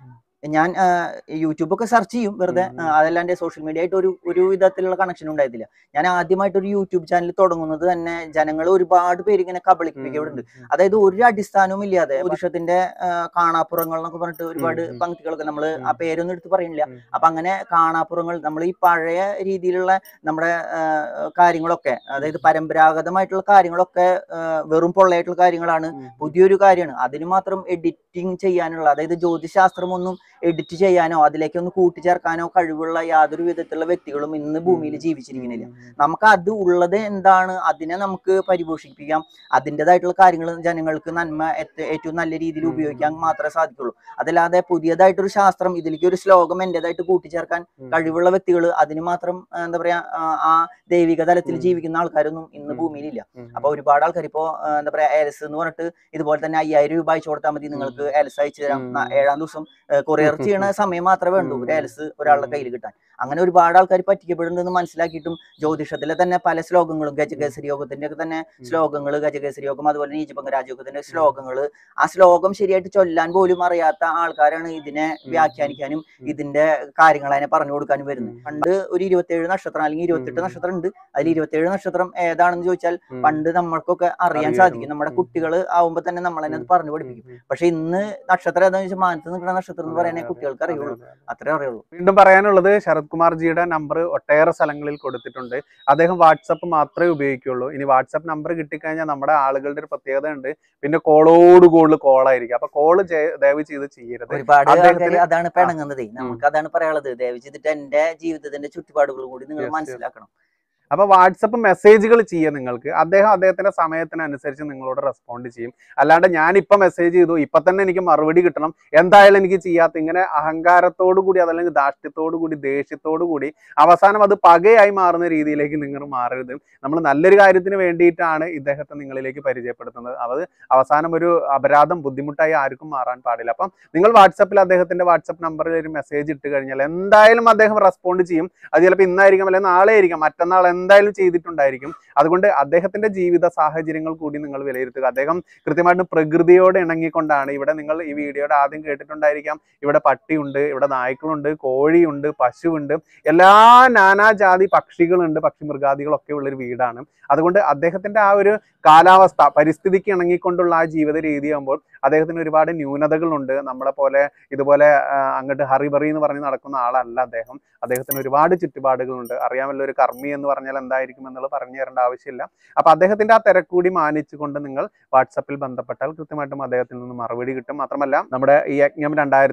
ഞാൻ യൂട്യൂബൊക്കെ സെർച്ച് ചെയ്യും വെറുതെ, അതല്ലാണ്ട് സോഷ്യൽ മീഡിയ ആയിട്ട് ഒരു വിധത്തിലുള്ള കണക്ഷൻ ഉണ്ടായിരുന്നില്ല. ഞാൻ ആദ്യമായിട്ട് ഒരു യൂട്യൂബ് ചാനൽ തുടങ്ങുന്നത് തന്നെ ജനങ്ങൾ ഒരുപാട് പേര് ഇങ്ങനെ കബളിപ്പിക്കപ്പെടുന്നുണ്ട്. അതായത് ഒരു അടിസ്ഥാനവും ഇല്ലാതെ ജ്യോതിഷത്തിന്റെ കാണാപ്പുറങ്ങൾ എന്നൊക്കെ പറഞ്ഞിട്ട് ഒരുപാട് പങ്ക്തികളൊക്കെ നമ്മൾ ആ പേരൊന്നും എടുത്ത് പറയുന്നില്ല. അപ്പൊ അങ്ങനെ കാണാപ്പുറങ്ങൾ, നമ്മൾ ഈ പഴയ രീതിയിലുള്ള നമ്മുടെ കാര്യങ്ങളൊക്കെ, അതായത് പരമ്പരാഗതമായിട്ടുള്ള കാര്യങ്ങളൊക്കെ വെറും പൊള്ളയായിട്ടുള്ള കാര്യങ്ങളാണ്. പുതിയൊരു കാര്യമാണ്, അതിന് മാത്രം എഡിറ്റിംഗ് ചെയ്യാനുള്ള, അതായത് ജ്യോതിശാസ്ത്രമൊന്നും എഡിറ്റ് ചെയ്യാനോ അതിലേക്കൊന്ന് കൂട്ടിച്ചേർക്കാനോ കഴിവുള്ള യാതൊരു വിധത്തിലുള്ള വ്യക്തികളും ഇന്ന് ഭൂമിയിൽ ജീവിച്ചിരിക്കുന്നില്ല. നമുക്ക് അത് ഉള്ളത് എന്താണ്, അതിനെ നമുക്ക് പരിപോഷിപ്പിക്കാം, അതിൻ്റെതായിട്ടുള്ള കാര്യങ്ങൾ ജനങ്ങൾക്ക് നന്മ ഏറ്റവും നല്ല രീതിയിൽ ഉപയോഗിക്കാൻ മാത്രമേ സാധിക്കുള്ളൂ. അതല്ലാതെ പുതിയതായിട്ടൊരു ശാസ്ത്രം, ഇതിലേക്ക് ഒരു ശ്ലോകം എൻ്റെതായിട്ട് കൂട്ടിച്ചേർക്കാൻ കഴിവുള്ള വ്യക്തികൾ, അതിന് മാത്രം എന്താ പറയാ ആ ദൈവിക തലത്തിൽ ജീവിക്കുന്ന ആൾക്കാരൊന്നും ഇന്ന് ഭൂമിയിലില്ല. അപ്പൊ ഒരുപാട് ആൾക്കാർ ഇപ്പോ എന്താ പറയാ എൽസ് എന്ന് പറഞ്ഞിട്ട് ഇതുപോലെ തന്നെ 5000 രൂപ അയച്ചു കൊടുത്താൽ മതി, നിങ്ങൾക്ക് എൽസ് അയച്ചു തരാം, 7ാം ദിവസം കൊറിയർ ചെയ്യണ സമയം മാത്രമേ വേണ്ടൂ ഒരു എൽസ് ഒരാളുടെ കയ്യിൽ കിട്ടാൻ. അങ്ങനെ ഒരുപാട് ആൾക്കാർ പറ്റിക്കപ്പെടുന്നുണ്ടെന്ന് മനസ്സിലാക്കിയിട്ടും ജ്യോതിഷത്തിലെ തന്നെ പല ശ്ലോകങ്ങളും, ഗജകേസരി യോഗത്തിന്റെ ഒക്കെ തന്നെ ശ്ലോകങ്ങൾ, ഗജകേസരി യോഗം അതുപോലെ നീചഭംഗ രാജയോഗത്തിന്റെ ശ്ലോകങ്ങൾ, ആ ശ്ലോകം ശരിയായിട്ട് ചൊല്ലാൻ പോലും അറിയാത്ത ആൾക്കാരാണ് ഇതിനെ വ്യാഖ്യാനിക്കാനും ഇതിന്റെ കാര്യങ്ങൾ അതിനെ പറഞ്ഞു കൊടുക്കാനും വരുന്നത്. പണ്ട് ഒരു 27 നക്ഷത്രം അല്ലെങ്കിൽ 28 നക്ഷത്രം ഉണ്ട്, അതിൽ 27 നക്ഷത്രം ഏതാണെന്ന് ചോദിച്ചാൽ പണ്ട് നമ്മൾക്കൊക്കെ അറിയാൻ സാധിക്കും. നമ്മുടെ കുട്ടികൾ ആവുമ്പോൾ തന്നെ നമ്മൾ തന്നെ അത് പറഞ്ഞു പഠിപ്പിക്കും. പക്ഷെ ഇന്ന് നക്ഷത്രം ഏതാണെന്ന് വെച്ചാൽ മാനത്ത് നിൽക്കുന്ന നക്ഷത്രം എന്ന് പറയാനേ കുട്ടികൾക്ക് അറിയുള്ളൂ, അത്രേ അറിയുള്ളൂ. വീണ്ടും പറയാനുള്ളത്, ശരത് കുമാർ ജിയുടെ നമ്പർ ഒട്ടേറെ സ്ഥലങ്ങളിൽ കൊടുത്തിട്ടുണ്ട്. അദ്ദേഹം വാട്സപ്പ് മാത്രമേ ഉപയോഗിക്കുള്ളൂ. ഇനി വാട്സപ്പ് നമ്പർ കിട്ടിക്കഴിഞ്ഞാൽ നമ്മുടെ ആളുകളുടെ ഒരു പ്രത്യേകത ഉണ്ട്, പിന്നെ കോളോട് കൂടുതൽ കോളായിരിക്കും. അപ്പൊ കോള് ദയവ് ചെയ്ത് ചെയ്യരുത്. ഒരുപാട് ആൾക്കാർ അതാണ് പിണങ്ങുന്നത്. നമുക്ക് അതാണ് പറയാനുള്ളത്, ദയവ് ചെയ്തിട്ട് എന്റെ ജീവിതത്തിന്റെ ചുറ്റുപാടുകൾ കൂടി നിങ്ങൾ മനസ്സിലാക്കണം. അപ്പൊ വാട്സപ്പ് മെസ്സേജുകൾ ചെയ്യുക നിങ്ങൾക്ക്. അദ്ദേഹത്തിന്റെ സമയത്തിനനുസരിച്ച് നിങ്ങളോട് റെസ്പോണ്ട് ചെയ്യും. അല്ലാണ്ട് ഞാനിപ്പോൾ മെസ്സേജ് ചെയ്തു ഇപ്പൊ തന്നെ എനിക്ക് മറുപടി കിട്ടണം, എന്തായാലും എനിക്ക് ചെയ്യാത്ത, ഇങ്ങനെ അഹങ്കാരത്തോടു കൂടി അതല്ലെങ്കിൽ ധാർഷ്ട്യത്തോടു കൂടി ദേഷ്യത്തോടു കൂടി അവസാനം അത് പകയായി മാറുന്ന രീതിയിലേക്ക് നിങ്ങൾ മാറരുത്. നമ്മൾ നല്ലൊരു കാര്യത്തിന് വേണ്ടിയിട്ടാണ് ഇദ്ദേഹത്തെ നിങ്ങളിലേക്ക് പരിചയപ്പെടുത്തുന്നത്. അത് അവസാനം ഒരു അപരാധം, ബുദ്ധിമുട്ടായി ആർക്കും മാറാൻ പാടില്ല. അപ്പം നിങ്ങൾ വാട്സപ്പിൽ അദ്ദേഹത്തിന്റെ വാട്സപ്പ് നമ്പറിൽ ഒരു മെസ്സേജ് ഇട്ട് കഴിഞ്ഞാൽ എന്തായാലും അദ്ദേഹം റെസ്പോണ്ട് ചെയ്യും. അത് ചിലപ്പോൾ ഇന്നായിരിക്കും, അല്ലെങ്കിൽ നാളെ ആയിരിക്കും, മറ്റന്നാൾ എന്തായാലും ചെയ്തിട്ടുണ്ടായിരിക്കും. അതുകൊണ്ട് അദ്ദേഹത്തിന്റെ ജീവിത സാഹചര്യങ്ങൾ കൂടി നിങ്ങൾ വിലയിരുത്തുക. അദ്ദേഹം കൃത്യമായിട്ട് പ്രകൃതിയോട് ഇണങ്ങിക്കൊണ്ടാണ് ഇവിടെ, നിങ്ങൾ ഈ വീഡിയോയുടെ ആദ്യം കേട്ടിട്ടുണ്ടായിരിക്കാം, ഇവിടെ പട്ടിയുണ്ട്, ഇവിടെ നായ്ക്കളുണ്ട്, കോഴിയുണ്ട്, പശുവുണ്ട്, എല്ലാ നാനാജാതി പക്ഷികളുണ്ട്, പക്ഷി മൃഗാദികളൊക്കെ ഉള്ളൊരു വീടാണ്. അതുകൊണ്ട് അദ്ദേഹത്തിന്റെ ആ ഒരു കാലാവസ്ഥ, പരിസ്ഥിതിക്ക് ഇണങ്ങിക്കൊണ്ടുള്ള ആ ജീവിത രീതിയാകുമ്പോൾ അദ്ദേഹത്തിന് ഒരുപാട് ന്യൂനതകളുണ്ട്. നമ്മളെ പോലെ ഇതുപോലെ അങ്ങോട്ട് ഹറിബറി എന്ന് പറഞ്ഞ് നടക്കുന്ന ആളല്ല അദ്ദേഹം. അദ്ദേഹത്തിന് ഒരുപാട് ചുറ്റുപാടുകളുണ്ട്. അറിയാമല്ലോ, ഒരു കർമ്മി എന്ന് പറഞ്ഞാൽ എന്തായിരിക്കും എന്നുള്ളത് പറഞ്ഞു തരേണ്ട ആവശ്യമില്ല. അപ്പൊ അദ്ദേഹത്തിന്റെ ആ തിരക്കൂടി മാനിച്ചുകൊണ്ട് നിങ്ങൾ വാട്സപ്പിൽ ബന്ധപ്പെട്ടാൽ കൃത്യമായിട്ടും അദ്ദേഹത്തിൽ നിന്ന് മറുപടി കിട്ടും. മാത്രമല്ല, നമ്മുടെ ഈ യജ്ഞം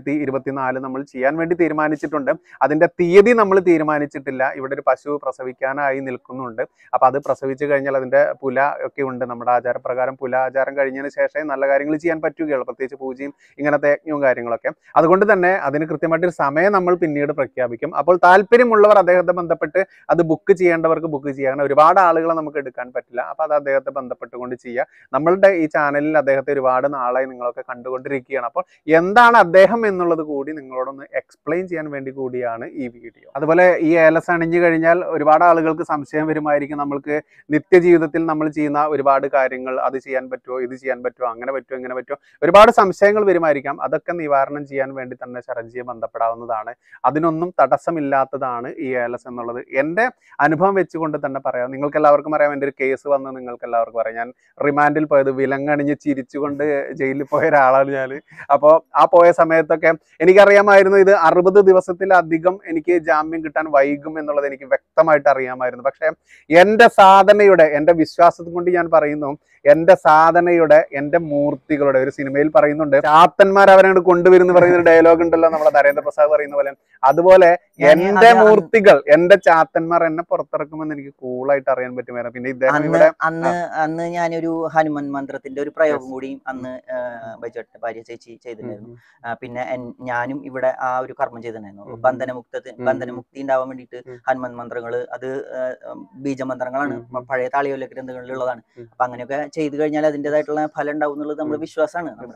2024 നമ്മൾ ചെയ്യാൻ വേണ്ടി തീരുമാനിച്ചിട്ടുണ്ട്. അതിന്റെ തീയതി നമ്മൾ തീരുമാനിച്ചിട്ടില്ല. ഇവിടെ ഒരു പശു പ്രസവിക്കാനായി നിൽക്കുന്നുണ്ട്. അപ്പൊ അത് പ്രസവിച്ചു കഴിഞ്ഞാൽ അതിന്റെ പുല ഒക്കെ ഉണ്ട്. നമ്മുടെ ആചാരപ്രകാരം പുല ആചാരം കഴിഞ്ഞതിന് ശേഷമേ നല്ല കാര്യങ്ങൾ ചെയ്യാൻ പറ്റുകയുള്ളൂ, പ്രത്യേകിച്ച് പൂജയും ഇങ്ങനത്തെ യജ്ഞവും കാര്യങ്ങളൊക്കെ. അതുകൊണ്ട് തന്നെ അതിന് കൃത്യമായിട്ടൊരു സമയം നമ്മൾ പിന്നീട് പ്രഖ്യാപിക്കും. അപ്പോൾ താല്പര്യമുള്ളവർ അദ്ദേഹത്തെ ബന്ധപ്പെട്ട് അത് ബുക്ക് ചെയ്യേണ്ടവർക്ക് ബുക്ക് ചെയ്യാൻ, ഒരുപാട് ആളുകളെ നമുക്ക് എടുക്കാൻ പറ്റില്ല. അപ്പൊ അത് അദ്ദേഹത്തെ ബന്ധപ്പെട്ടുകൊണ്ട് ചെയ്യുക. നമ്മളുടെ ഈ ചാനലിൽ അദ്ദേഹത്തെ ഒരുപാട് നാളായി നിങ്ങളൊക്കെ കണ്ടുകൊണ്ടിരിക്കുകയാണ്. അപ്പോൾ എന്താണ് അദ്ദേഹം എന്നുള്ളത് കൂടി നിങ്ങളോടൊന്ന് എക്സ്പ്ലെയിൻ ചെയ്യാൻ വേണ്ടി കൂടിയാണ് ഈ വീഡിയോ. അതുപോലെ ഈ ഏലസ് അണിഞ്ഞു കഴിഞ്ഞാൽ ഒരുപാട് ആളുകൾക്ക് സംശയം വരുമായിരിക്കും, നമ്മൾക്ക് നിത്യജീവിതത്തിൽ നമ്മൾ ചെയ്യുന്ന ഒരുപാട് കാര്യങ്ങൾ, അത് ചെയ്യാൻ പറ്റുമോ, ഇത് ചെയ്യാൻ പറ്റുമോ, അങ്ങനെ പറ്റുമോ, ഇങ്ങനെ പറ്റുമോ, ഒരുപാട് സംശയങ്ങൾ വരുമായിരിക്കാം. അതൊക്കെ നിവാരണം ചെയ്യാൻ വേണ്ടി തന്നെ ശരത്ജിയെ ബന്ധപ്പെടാവുന്നതാണ്. അതിനൊന്നും തടസ്സമില്ലാത്തതാണ് ഈ ഏലസ് എന്നുള്ളത്. എൻ്റെ അനുഭവം വെച്ചുകൊണ്ട് തന്നെ പറയാം. നിങ്ങൾക്ക് എല്ലാവർക്കും അറിയാം, എൻ്റെ ഒരു കേസ് വന്ന് നിങ്ങൾക്ക് എല്ലാവർക്കും അറിയാം. ഞാൻ റിമാൻഡിൽ പോയത്, വിലങ്ങണിഞ്ഞ് ചിരിച്ചുകൊണ്ട് ജയിലിൽ പോയ ഒരാളാണ് ഞാൻ. അപ്പോൾ ആ പോയ സമയത്തൊക്കെ എനിക്കറിയാമായിരുന്നു ഇത് 60 ദിവസത്തിലധികം എനിക്ക് ജാമ്യം കിട്ടാൻ വൈകും എന്നുള്ളത് എനിക്ക് വ്യക്തമായിട്ട് അറിയാമായിരുന്നു. പക്ഷേ എൻ്റെ സാധനയുടെ, എൻ്റെ വിശ്വാസം കൊണ്ട് ഞാൻ പറയുന്നു, എൻ്റെ സാധനയുടെ, എൻ്റെ മൂർത്തികളുടെ, ഒരു സിനിമയിൽ പറയുന്നുണ്ട്, ചാത്തന്മാർ അവരെ കൊണ്ടുവരുന്ന പറയുന്ന ഒരു ഡയലോഗ് ഉണ്ടല്ലോ, നമ്മുടെ നരേന്ദ്രപ്രസാദ് പറയുന്ന പോലെ. അതുപോലെ എൻ്റെ മൂർത്തികൾ, എൻ്റെ ചാത്തന്മാർ എന്നെ പുറത്തിറക്കുമെന്ന് എനിക്ക് കൂളായിട്ട് അറിയാൻ പറ്റുമായിരുന്നു. പിന്നെ ഇദ്ദേഹം ഇവിടെ അന്ന് ഞാനൊരു ഹനുമാൻ മന്ത്രത്തിന്റെ ഒരു പ്രയോഗം കൂടി അന്ന് ബൈജോട്ടെ ഭാര്യ ചേച്ചി ചെയ്തിട്ടുണ്ടായിരുന്നു. പിന്നെ ഞാനും ഇവിടെ ആ ഒരു കർമ്മം ചെയ്തിട്ടുണ്ടായിരുന്നു. ബന്ധനമുക്തി ഉണ്ടാവാൻ വേണ്ടിയിട്ട് ഹനുമാൻ മന്ത്രങ്ങൾ, അത് ബീജമന്ത്രങ്ങളാണ്, പഴയ താളിയോല ഗ്രന്ഥങ്ങളിലുള്ളതാണ്. അപ്പൊ അങ്ങനെയൊക്കെ ചെയ്തു കഴിഞ്ഞാൽ അതിൻ്റെതായിട്ടുള്ള ഫലം ഉണ്ടാവും എന്നുള്ളത് നമ്മുടെ വിശ്വാസമാണ്.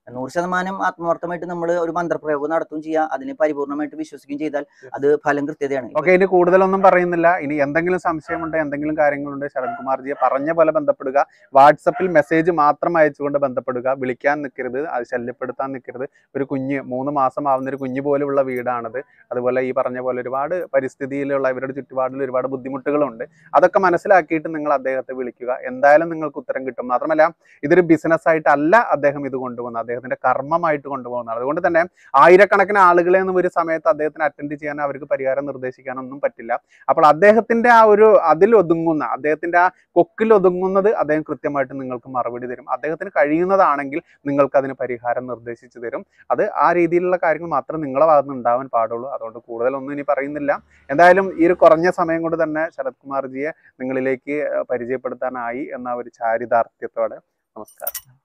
100% ആത്മാർത്ഥമായിട്ട് നമ്മൾ ഒരു മന്ത്രപ്രയോഗം നടത്തുകയും ചെയ്യുക, അതിനെ പരിപൂർണമായിട്ട് വിശ്വസിക്കുകയും ചെയ്താൽ അത് ഫലം കൃത്യതയാണ്. ഓക്കെ, ഇനി കൂടുതലൊന്നും പറയുന്നില്ല. ഇനി എന്തെങ്കിലും സംശയമുണ്ട്, എന്തെങ്കിലും കാര്യങ്ങളുണ്ട്, ശരത് കുമാർജിയെ പറഞ്ഞ പോലെ ബന്ധപ്പെടുക. വാട്സപ്പിൽ മെസ്സേജ് മാത്രം അയച്ചുകൊണ്ട് ബന്ധപ്പെടുക. വിളിക്കാൻ നിൽക്കരുത്, അത് ശല്യപ്പെടുത്താൻ നിൽക്കരുത്. ഒരു കുഞ്ഞ് 3 മാസം ആവുന്ന ഒരു കുഞ്ഞു പോലുമുള്ള വീടാണത്. അതുപോലെ ഈ പറഞ്ഞ പോലെ ഒരുപാട് പരിസ്ഥിതിയിലുള്ള ഇവരുടെ ചുറ്റുപാടിൽ ഒരുപാട് ബുദ്ധിമുട്ടുകളുണ്ട്. അതൊക്കെ മനസ്സിലാക്കിയിട്ട് നിങ്ങൾ അദ്ദേഹത്തെ വിളിക്കുക. എന്തായാലും നിങ്ങൾക്ക് ഉത്തരം കിട്ടും. മാത്രമല്ല, ഇതൊരു ബിസിനസ് ആയിട്ടല്ല അദ്ദേഹം ഇത് കൊണ്ടുപോകുന്നത്, അദ്ദേഹത്തിന്റെ കർമ്മമായിട്ട് കൊണ്ടുപോകുന്നത്. അതുകൊണ്ട് തന്നെ ആയിരക്കണക്കിന് ആളുകളെ ഒന്നും ഒരു സമയത്ത് അദ്ദേഹത്തിന് അറ്റൻഡ് ചെയ്യാൻ, അവർക്ക് പരിഹാരം നിർദ്ദേശിക്കാനൊന്നും പറ്റില്ല. അപ്പോൾ അദ്ദേഹത്തിന്റെ ആ ഒരു അദ്ദേഹത്തിന്റെ ആ കൊക്കിൽ ഒതുങ്ങുന്നത് അദ്ദേഹം കൃത്യമായിട്ട് നിങ്ങൾക്ക് മറുപടി തരും. അദ്ദേഹത്തിന് കഴിയുന്നതാണെങ്കിൽ നിങ്ങൾക്ക് അതിന് പരിഹാരം നിർദ്ദേശിച്ചു തരും. അത് ആ രീതിയിലുള്ള കാര്യങ്ങൾ മാത്രം നിങ്ങളെ ഭാഗത്ത് ഉണ്ടാവാൻ പാടുള്ളൂ. അതുകൊണ്ട് കൂടുതലൊന്നും ഇനി പറയുന്നില്ല. എന്തായാലും ഈ ഒരു കുറഞ്ഞ സമയം കൊണ്ട് തന്നെ ശരത് കുമാർജിയെ നിങ്ങളിലേക്ക് പരിചയപ്പെടുത്താനായി എന്ന ഒരു ചാരിതാർത്ഥ്യത്തോടെ നമസ്കാരം.